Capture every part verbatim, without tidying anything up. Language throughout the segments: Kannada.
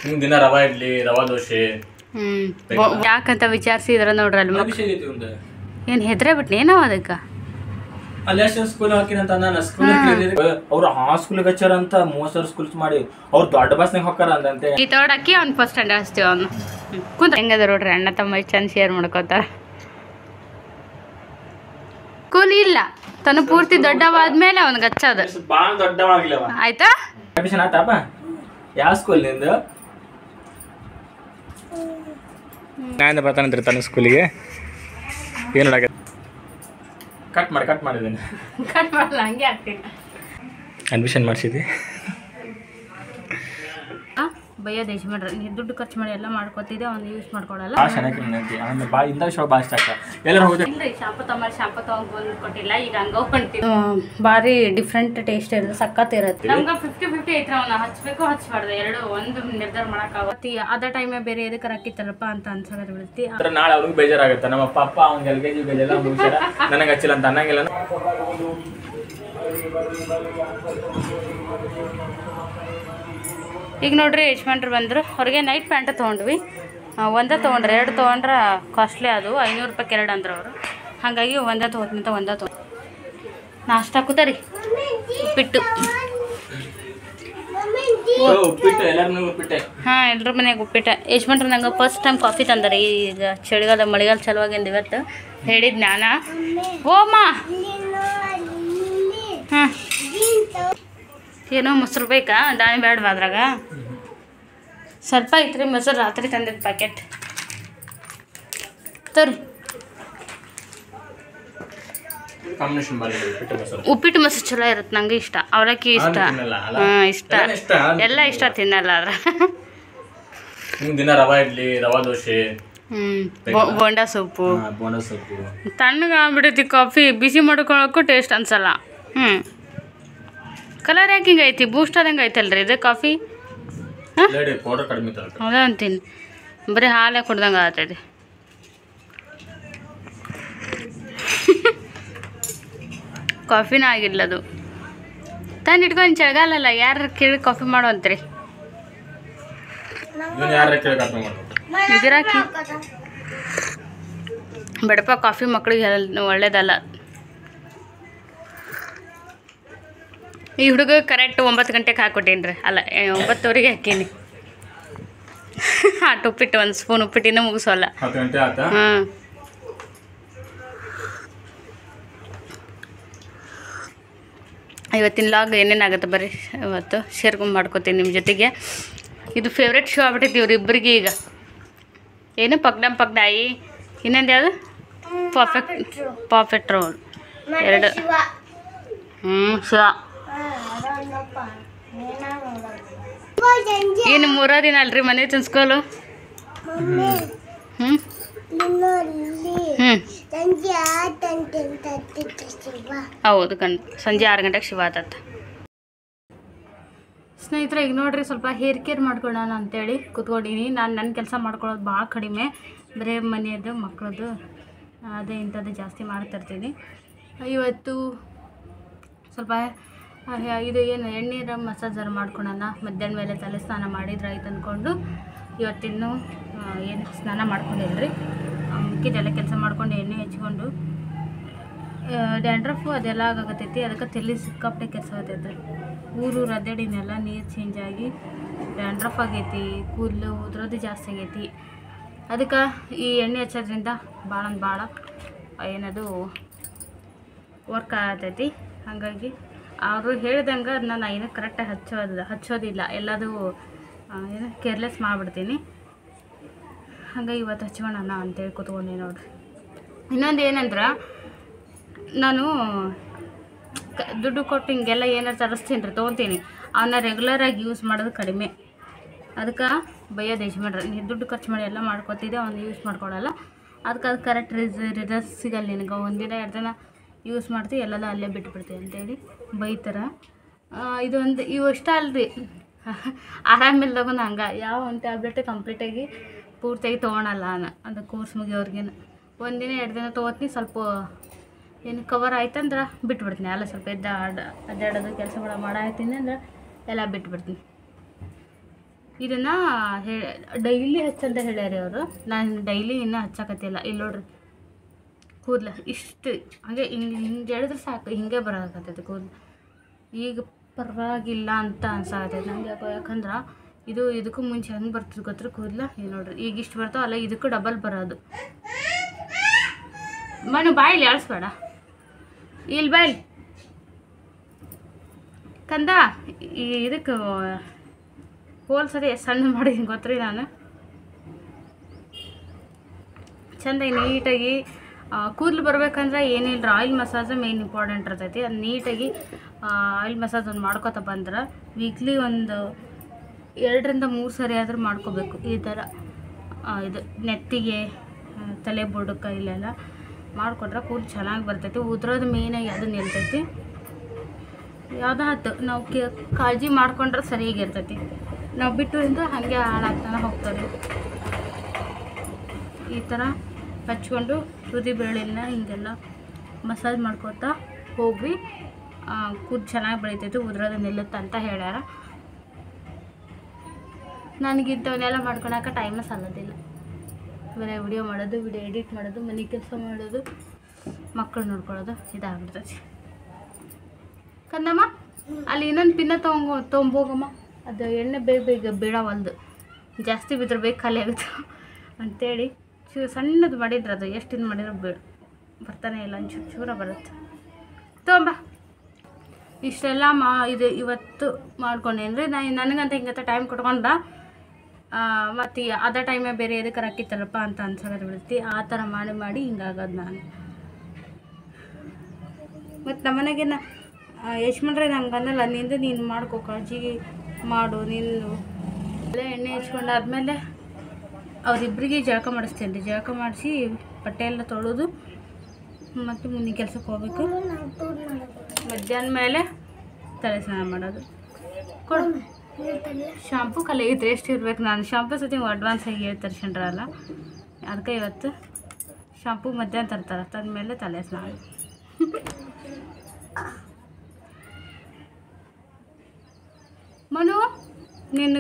ಹಿಂಗ್ ದಿನ ರವಾ ಇಡ್ಲಿ ರವಾ ದೋಸೆ. ಹ್ಮ್ ಯಾಕಂತ ವಿಚಾರಿಸಿದ್ರ ನೋಡ್ರಿ ಅಲ್ಲಿ ಏನ್ ಹೆದ್ರೆ ಬಿಟ್ನಿ ನಾವ್ ಅದಕ್ಕ ಅಲ್ಲೇ ಸ್ಕೂಲ್ ಹಾಕಿರಂತ ನಾನು ಸ್ಕೂಲ್ ಅವ್ರು ಆ ಸ್ಕೂಲ್ಗೆ ಹಚ್ಚಾರ ಅಂತ ಮೂವತ್ತು ಸ್ಕೂಲ್ಸ್ ಮಾಡಿ ಅವ್ರು ದೊಡ್ಡ ಬಸ್ನಾಗ ಹೋಗ್ತಾರ ಅಂದಂತೆ ಈ ತೋಡಕ್ಕಿ ಅವ್ನು ಫಸ್ಟ್ ಸ್ಟ್ಯಾಂಡರ್ಡ್ ಹಚ್ತೀವಿ ಅವ್ನು ಕುಂತ ಹೆಂಗದ ನೋಡ್ರಿ ಅಣ್ಣ ತಮ್ಮ ಚಂದ ಶೇರ್ ಮಾಡ್ಕೋತಾರ ಸ್ಕೂಲ್ ಇಲ್ಲ ತನ್ನ ಪೂರ್ತಿ ದೊಡ್ಡವಾದ್ಮೇಲೆ ಅವ್ನಿಗೆ ಹಚ್ಚೋದು ಬಾಳ ದೊಡ್ಡವಾಗಿಲ್ಲವ ಆಯ್ತಾ ಅಡ್ಮಿಷನ್ ಆತಾಪ ಯಾವ ಸ್ಕೂಲ್ ನಿಂದು ನಾನು ಬರ್ತಾನಂತ್ರಿ ತನ್ನ ಸ್ಕೂಲಿಗೆ ಏನು ನೋಡಕ ಕಟ್ ಮಾಡಿ ಕಟ್ ಮಾಡಿದ್ದೀನಿ ಕಟ್ ಮಾಡಲ್ಲ ಹಂಗೆ ಆಗ್ತೀನಿ ಅಡ್ಮಿಷನ್ ಮಾಡಿಸಿದ್ವಿ ಭಯ ದೇಶ ಮಾಡ್ರಿ ನೀವು ದುಡ್ಡು ಖರ್ಚು ಮಾಡಿ ಎಲ್ಲ ಮಾಡ್ಕೊತಿದ್ದೆ ಒಂದು ಯೂಸ್ ಮಾಡ್ಕೊಡಲ್ಲ ಭಾಳ ಚೆನ್ನಾಗಿ ಆಮೇಲೆ ಭಾಳ ಇಂಥ ವಿಷಯ ಭಾಳ ಇಷ್ಟ ಆಗ್ತದೆ ಎಲ್ಲರೂ ಹೋಗುತ್ತೆ ಇಲ್ಲ ಶಾಂಪು ತಮ್ಮ ಶಾಂಪು ತಗೊಂಡು ಬಂದು ಕೊಟ್ಟಿಲ್ಲ ಈಗ ಹಂಗೆ ಹೊಂಟಿವಿ ಭಾರಿ ಡಿಫ್ರೆಂಟ್ ಟೇಸ್ಟ್ ಇರುತ್ತೆ ಸಖತ್ ಇರುತ್ತೆ ನಮ್ಗೆ ಫಿಫ್ಟಿ ಫಿಫ್ಟಿ ಐತ್ರ ಅವನ್ನ ಹಚ್ಬೇಕು ಹಚ್ಬಾರ್ದು ಎರಡು ಒಂದು ನಿರ್ಧಾರ ಮಾಡೋಕ್ಕಾಗತ್ತೆ ಅದ ಟೈಮೇ ಬೇರೆ ಎದಕ್ಕೆ ಹಾಕಿತ್ತಾರಪ್ಪ ಅಂತ ಅನ್ಸೋದು ಬಿಡ್ತಿ ನಾಳೆ ಅವ್ರಿಗೆ ಬೇಜಾರಾಗುತ್ತೆ ನಮ್ಮ ಪಪ್ಪ ಅವ್ನಿಗೆ ಎಲ್ ಕೆ ಜಿ ಬೇಜೆಲ್ಲ ಮುಗಿಸ್ಯಾರ ನನಗೆ ಹಚ್ಚಿಲ್ಲ ಅಂತ ಅನ್ನಂಗಿಲ್ಲ ಈಗ ನೋಡ್ರಿ ಯಜಮಾನ್ರು ಬಂದರು ಅವ್ರಿಗೆ ನೈಟ್ ಪ್ಯಾಂಟ್ ತೊಗೊಂಡ್ವಿ ಒಂದೇ ತೊಗೊಂಡ್ರೆ ಎರಡು ತೊಗೊಂಡ್ರೆ ಕಾಸ್ಟ್ಲಿ ಅದು ಐನೂರು ರೂಪಾಯಿಗೆ ಎರಡು ಅಂದ್ರೆ ಅವರು ಹಾಗಾಗಿ ಒಂದೇ ತೊಗೊತಿಂತ ಒಂದೇ ತೊಗೊಂಡು ನಾಷ್ಟ ಕೂತಾರಿ ಉಪ್ಪಿಟ್ಟು ಹಾಂ ಎಲ್ಲರ ಮನೆಯಾಗ ಉಪ್ಪಿಟ್ಟು ಯಜಮಾನ್ರು ನಂಗೆ ಫಸ್ಟ್ ಟೈಮ್ ಕಾಫಿ ತಂದಾರೆ ಈಗ ಚಳಿಗಾಲ ಮಳೆಗಾಲ ಚಲುವಾಗಿಂದ ಇವತ್ತು ಹೇಳಿದ್ ಜ್ಞಾನ ಓಮ್ಮ ಹಾಂ ಏನೋ ಮೊಸರು ಬೇಕಾ ದಾಣಿ ಬೇಡವಾ ಅದ್ರಾಗ ಸ್ವಲ್ಪ ಐತ್ರಿ ಮೊಸರು ರಾತ್ರಿ ತಂದಿದ್ದು ಪ್ಯಾಕೆಟ್ ತರಿ ಉಪ್ಪಿಟ್ಟು ಮೊಸರು ಚಲೋ ಇರುತ್ತೆ ನಂಗೆ ಇಷ್ಟ ಅವಲಕ್ಕಿ ಇಷ್ಟ ಹಾಂ ಇಷ್ಟ ಎಲ್ಲ ಇಷ್ಟ ತಿನ್ನಲ್ಲ ಅದ್ರ ದಿನ ರವಾ ಇಡ್ಲಿ ರವಾ ದೋಸೆ ಹ್ಞೂ ಬೋಂಡಾ ಸೊಪ್ಪು ಬೋಂಡಾ ಸೊಪ್ಪು ತಣ್ಣಗೆ ಆಗ್ಬಿಡೈತಿ ಕಾಫಿ ಬಿಸಿ ಮಾಡ್ಕೊಳಕ್ಕೂ ಟೇಸ್ಟ್ ಅನ್ಸಲ್ಲ ಹ್ಞೂ ಕಲರ್ ಯಾಕೆ ಹಿಂಗೆ ಐತಿ ಬೂಸ್ಟ್ ಆದಂಗೆ ಐತಲ್ರಿ ಇದು ಕಾಫಿ ಅದ ಅಂತೀನಿ ಬರೀ ಹಾಲೇ ಕುಡ್ದಂಗೆ ಆಗತ್ತೈತಿ ಕಾಫಿನ ಆಗಿಲ್ಲ ಅದು ತಂದು ಇಟ್ಕೊಂಡು ಚಳಿಗಾಲಲ್ಲ ಯಾರು ಕೇಳಿ ಕಾಫಿ ಮಾಡೋ ಅಂತೀರಿ ಇದಿರಾಕಿ ಬೇಡಪ್ಪ ಕಾಫಿ ಮಕ್ಳಿಗೆ ಒಳ್ಳೇದಲ್ಲ ಈ ಹುಡುಗ ಕರೆಕ್ಟ್ ಒಂಬತ್ತು ಗಂಟೆಗೆ ಹಾಕ್ಕೊಟ್ಟೀನಿ ರೀ ಅಲ್ಲ ಒಂಬತ್ತುವರೆಗೆ ಹಾಕೀನಿ ಆಟ ಉಪ್ಪಿಟ್ಟು ಒಂದು ಸ್ಪೂನ್ ಉಪ್ಪಿಟ್ಟಿನ ಮುಗಿಸೋಲ್ಲ ಹಾಂ ಇವತ್ತಿನ ಲಾಗ್ ಏನೇನಾಗುತ್ತೆ ಬರ್ರಿ ಇವತ್ತು ಶೇರ್ಕೊಂಡು ಮಾಡ್ಕೊತೀನಿ ನಿಮ್ಮ ಜೊತೆಗೆ ಇದು ಫೇವ್ರೆಟ್ ಶೋ ಆಗ್ಬಿಟ್ಟೈತಿ ಇವ್ರು ಇಬ್ಬರಿಗೆ ಈಗ ಏನು ಪಕ್ಡಮ್ ಪಕ್ಡಾಯಿ ಇನ್ನೊಂದು ಯಾವುದು ಪರ್ಫೆಕ್ಟ್ ಪರ್ಫೆಕ್ಟ್ ರೋಲ್ ಎರಡು ಹ್ಞೂ ಶಿವ ಏನು ಮೂರ ದಿನ ಅಲ್ರಿ ಮನೆ ತಿನ್ಸ್ಕೋಲು ಹ್ಞೂ ಹ್ಞೂ ಹೌದು ಕಣ್ ಸಂಜೆ ಆರು ಗಂಟೆಗೆ ಶಿವ ಆತತ್ತ ಸ್ನೇಹಿತರೆ ಈಗ ನೋಡ್ರಿ ಸ್ವಲ್ಪ ಹೇರ್ ಕೇರ್ ಮಾಡ್ಕೊಳ್ಳೋಣ ಅಂತೇಳಿ ಕೂತ್ಕೊಂಡಿನಿ ನಾನು ನನ್ನ ಕೆಲಸ ಮಾಡ್ಕೊಳ್ಳೋದು ಭಾಳ ಕಡಿಮೆ ಬರೀ ಮನೆಯದು ಮಕ್ಕಳದ್ದು ಅದೇ ಇಂಥದ್ದು ಜಾಸ್ತಿ ಮಾಡ್ತಿರ್ತೀನಿ ಇವತ್ತು ಸ್ವಲ್ಪ ಇದು ಏನು ಎಣ್ಣೀರ ಮಸಾಜರ್ ಮಾಡ್ಕೊಳ್ಳೋಣ ಮಧ್ಯಾಹ್ನ ಮೇಲೆ ತಲೆ ಸ್ನಾನ ಮಾಡಿದ್ರೆ ಆಯ್ತು ಅಂದ್ಕೊಂಡು ಇವತ್ತಿನ್ನು ಏನು ಸ್ನಾನ ಮಾಡ್ಕೊಂಡಿಲ್ರಿ ಮಿಕ್ಕಿದೆಲ್ಲ ಕೆಲಸ ಮಾಡ್ಕೊಂಡು ಎಣ್ಣೆ ಹಚ್ಕೊಂಡು ಡ್ಯಾಂಡ್ರಫು ಅದೆಲ್ಲ ಆಗಾಕತ್ತೈತಿ ಅದಕ್ಕೆ ತಲೆ ಸಿಕ್ಕಾಪಟ್ಟೆ ಕೆಲಸ ಆಗತೈತೆ ಊರು ರದ್ದಡಿನೆಲ್ಲ ನೀರು ಚೇಂಜ್ ಆಗಿ ಡ್ಯಾಂಡ್ರಫ್ ಆಗೈತಿ ಕೂದಲು ಉದ್ರೋದು ಜಾಸ್ತಿ ಆಗೈತಿ ಅದಕ್ಕೆ ಈ ಎಣ್ಣೆ ಹಚ್ಚೋದ್ರಿಂದ ಭಾಳ ಭಾಳ ಏನದು ವರ್ಕ್ ಆಗತೈತಿ ಹಾಗಾಗಿ ಅವರು ಹೇಳ್ದಂಗೆ ಅದನ್ನ ನಾನು ಏನೂ ಕರೆಕ್ಟಾಗಿ ಹಚ್ಚೋದು ಹಚ್ಚೋದಿಲ್ಲ ಎಲ್ಲದು ಏನು ಕೇರ್ಲೆಸ್ ಮಾಡಿಬಿಡ್ತೀನಿ ಹಾಗಾಗಿ ಇವತ್ತು ಹಚ್ಕೋಣ ಅಂತೇಳಿ ಕೂತ್ಕೊಂಡೆ ನೋಡ್ರಿ ಇನ್ನೊಂದು ಏನಂದ್ರೆ ನಾನು ಕ ದುಡ್ಡು ಕೊಟ್ಟು ಹಿಂಗೆಲ್ಲ ಏನಾರು ತರಿಸ್ತೀನಿ ರೀ ತೊಗೊತೀನಿ ಅವನ್ನ ರೆಗ್ಯುಲರಾಗಿ ಯೂಸ್ ಮಾಡೋದು ಕಡಿಮೆ ಅದಕ್ಕೆ ಭಯ ದೇಶ ಮಾಡ್ರಿ ನೀವು ದುಡ್ಡು ಖರ್ಚು ಮಾಡಿ ಎಲ್ಲ ಮಾಡ್ಕೊತಿದ್ದೆ ಅವ್ನು ಯೂಸ್ ಮಾಡ್ಕೊಡಲ್ಲ ಅದಕ್ಕೆ ಅದು ಕರೆಕ್ಟ್ ರಿಸ್ ರಿಸಲ್ಟ್ ಸಿಗಲ್ಲ ನಿನಗೆ ಒಂದಿನ ಎರಡು ದಿನ ಯೂಸ್ ಮಾಡ್ತೀವಿ ಎಲ್ಲೆಲ್ಲ ಅಲ್ಲೇ ಬಿಟ್ಬಿಡ್ತೀವಿ ಅಂತೇಳಿ ಬೈತಾರೆ ಇದೊಂದು ಇವು ಇಷ್ಟ ಅಲ್ರಿ ಆರಾಮಿಲ್ದಾಗ ಹಂಗೆ ಯಾವ ಒಂದು ಟ್ಯಾಬ್ಲೆಟ್ ಕಂಪ್ಲೀಟಾಗಿ ಪೂರ್ತಿಯಾಗಿ ತೊಗೊಳಲ್ಲ ನಾನು ಅದು ಕೋರ್ಸ್ ಮುಗಿಯೋರ್ಗೇನು ಒಂದಿನ ಎರಡು ದಿನ ತೊಗೋತೀನಿ ಸ್ವಲ್ಪ ಏನು ಕವರ್ ಆಯ್ತಂದ್ರೆ ಬಿಟ್ಬಿಡ್ತೀನಿ ಎಲ್ಲ ಸ್ವಲ್ಪ ಎದ್ದು ಆಡ ಅಡ್ಡಾಡೋದು ಕೆಲಸಗಳು ಮಾಡಾಯ್ತೀನಿ ಅಂದ್ರೆ ಎಲ್ಲ ಬಿಟ್ಬಿಡ್ತೀನಿ ಇದನ್ನು ಹೇಳಿ ಡೈಲಿ ಹಚ್ಚಂತ ಹೇಳ್ಯಾರಿ ಅವರು. ನಾನು ಡೈಲಿ ಇನ್ನೂ ಹಚ್ಚಕತ್ತಿಲ್ಲ. ಇಲ್ಲಿ ನೋಡ್ರಿ ಕೂದಲು ಇಷ್ಟು ಹಾಗೆ ಹಿಂಗೆ ಹಿಂಗೆ ಹೇಳಿದ್ರೆ ಸಾಕು ಹಿಂಗೆ ಬರೋಕತ್ತೈತೆ ಕೂದಲು. ಈಗ ಪರವಾಗಿಲ್ಲ ಅಂತ ಅನ್ಸಾಕತ್ತೈತೆ ನನಗೆ. ಯಾಕೋ ಯಾಕಂದ್ರೆ ಇದು ಇದಕ್ಕೂ ಮುಂಚೆ ಹೆಂಗೆ ಬರ್ತದೆ ಗೊತ್ತರ ಕೂದಲು. ಈಗ ನೋಡ್ರಿ ಈಗ ಇಷ್ಟು ಬರ್ತಾವಲ್ಲ, ಇದಕ್ಕೂ ಡಬಲ್ ಬರೋದು. ಮನೆ ಬಾಯಿಲಿ ಆಳಿಸ್ಬೇಡ, ಇಲ್ಲಿ ಬಾಯಿಲಿ ಕಂದ. ಈ ಇದಕ್ಕೆ ಹೋಲ್ಸರಿ ಸಣ್ಣ ಮಾಡಿದ್ದೀನಿ ಗೊತ್ತ್ರಿ ನಾನು. ಚೆಂದಾಗಿ ನೀಟಾಗಿ ಕೂದಲು ಬರ್ಬೇಕಂದ್ರೆ ಏನಿಲ್ಲ, ಆಯಿಲ್ ಮಸಾಜ್ ಮೇನ್ ಇಂಪಾರ್ಟೆಂಟ್ ಇರ್ತೈತಿ. ಅದು ನೀಟಾಗಿ ಆಯಿಲ್ ಮಸಾಜ್ ಒಂದು ಮಾಡ್ಕೊತ ಬಂದ್ರೆ ವೀಕ್ಲಿ ಒಂದು ಎರಡರಿಂದ ಮೂರು ಸರಿ ಆದರೂ ಮಾಡ್ಕೋಬೇಕು. ಈ ಥರ ಇದು ನೆತ್ತಿಗೆ, ತಲೆ ಬುಡಕ್ಕೆ ಇಲ್ಲೆಲ್ಲ ಮಾಡಿಕೊಟ್ರೆ ಕೂದಲು ಚೆನ್ನಾಗಿ ಬರ್ತೈತಿ. ಉದ್ರೋದು ಮೇಯ್ನಾಗಿ ಅದು ನಿಲ್ತೈತಿ. ಯಾವುದೋ ಹತ್ತು ನಾವು ಕಾಳಜಿ ಮಾಡ್ಕೊಂಡ್ರೆ ಸರಿಯಾಗಿರ್ತೈತಿ. ನಾವು ಬಿಟ್ಟು ಅಂದ್ರೆ ಹಾಗೆ ಹಾಳಾಗ್ತಾನೆ ಹೋಗ್ತಾರೆ. ಈ ಥರ ಹಚ್ಕೊಂಡು ತುದಿ ಬೇಳೆನ ಹಿಂಗೆಲ್ಲ ಮಸಾಜ್ ಮಾಡ್ಕೊತಾ ಹೋಗಿ ಕೂದಲು ಚೆನ್ನಾಗಿ ಬೆಳಿತೈತಿ, ಉದ್ರೋದು ನಿಲ್ಲುತ್ತೆ ಅಂತ ಹೇಳ್ಯಾರ. ನನಗಿಂಥವನ್ನೆಲ್ಲ ಮಾಡ್ಕೊಳಕ್ಕೆ ಟೈಮೇ ಸಾಲೋದಿಲ್ಲ. ಬರೀ ವಿಡಿಯೋ ಮಾಡೋದು, ವಿಡಿಯೋ ಎಡಿಟ್ ಮಾಡೋದು, ಮನೆ ಕೆಲಸ ಮಾಡೋದು, ಮಕ್ಕಳು ನೋಡ್ಕೊಳ್ಳೋದು ಇದಾಗ್ಬಿಡ್ತೈತಿ. ಕಂದಮ್ಮ ಅಲ್ಲಿ ಇನ್ನೊಂದು ಪಿನ್ನ ತೊಗೊಂಡು ತೊಗೊಂಬೋಗಮ್ಮ. ಅದು ಎಣ್ಣೆ ಬೇಗ ಬೇಗ ಬೀಳವಲ್ದು, ಜಾಸ್ತಿ ಬಿದ್ರೆ ಬೇಗ ಖಾಲಿ ಆಗುತ್ತೆ ಅಂಥೇಳಿ ಚೂ ಸಣ್ಣದು ಮಾಡಿದ್ರೆ ಅದು ಎಷ್ಟು ಇದು ಮಾಡಿದ್ರೆ ಬೀಳು ಬರ್ತಾನೆ ಇಲ್ಲ, ಒಂಚೂರು ಚೂರ ಬರುತ್ತೆ. ತೊಗೊಂಬ. ಇಷ್ಟೆಲ್ಲ ಮಾ ಇದು ಇವತ್ತು ಮಾಡ್ಕೊಂಡೇನ್ರಿ. ನಾನು ನನಗಂತ ಹಿಂಗಂತ ಟೈಮ್ ಕೊಟ್ಕೊಂಡ್ರೆ ಮತ್ತು ಅದೇ ಟೈಮೇ ಬೇರೆ ಎದಕ್ಕೆ ಹಾಕಿತ್ತಾರಪ್ಪ ಅಂತ ಅನ್ಸೋದು ಬಿಡ್ತಿ. ಆ ಥರ ಮಾಡಿ ಮಾಡಿ ಹಿಂಗಾಗೋದು ನಾನು. ಮತ್ತು ನಮ್ಮನೆಗೆ ನಾ ಯಶ್ಮನ್ರೆ ನಂಗೆ ಅನ್ನಲ್ಲ, ನಿಂದು ನೀನು ಮಾಡ್ಕೋ, ಕಾಳಜಿ ಮಾಡು ನೀನು. ಎಲ್ಲ ಎಣ್ಣೆ ಹಚ್ಕೊಂಡಾದ್ಮೇಲೆ ಅವರಿಬ್ಬರಿಗೆ ಜಳಕ ಮಾಡಿಸ್ತೇನೆ ರೀ. ಜಳಕ ಮಾಡಿಸಿ ಬಟ್ಟೆ ಎಲ್ಲ ತೊಳೆದು ಮತ್ತು ಮುಂದಿನ ಕೆಲ್ಸಕ್ಕೆ ಹೋಗ್ಬೇಕು. ಮಧ್ಯಾಹ್ನ ಮೇಲೆ ತಲೆ ಸ್ನಾನ ಮಾಡೋದು. ಕೊಡು ಶಾಂಪು ಕಲಿಯಿದ್ರೆ ಎಷ್ಟು ಇರ್ಬೇಕು. ನಾನು ಶಾಂಪು ಸತಿ ಅಡ್ವಾನ್ಸ್ ಆಗಿ ತರ್ಸಂಡ್ರಲ್ಲ, ಅದಕ್ಕೆ ಇವತ್ತು ಶಾಂಪು ಮಧ್ಯಾಹ್ನ ತರ್ತಾರೆ. ತಂದಮೇಲೆ ತಲೆ ಸ್ನಾನ. ಮನು ನಿನ್ನ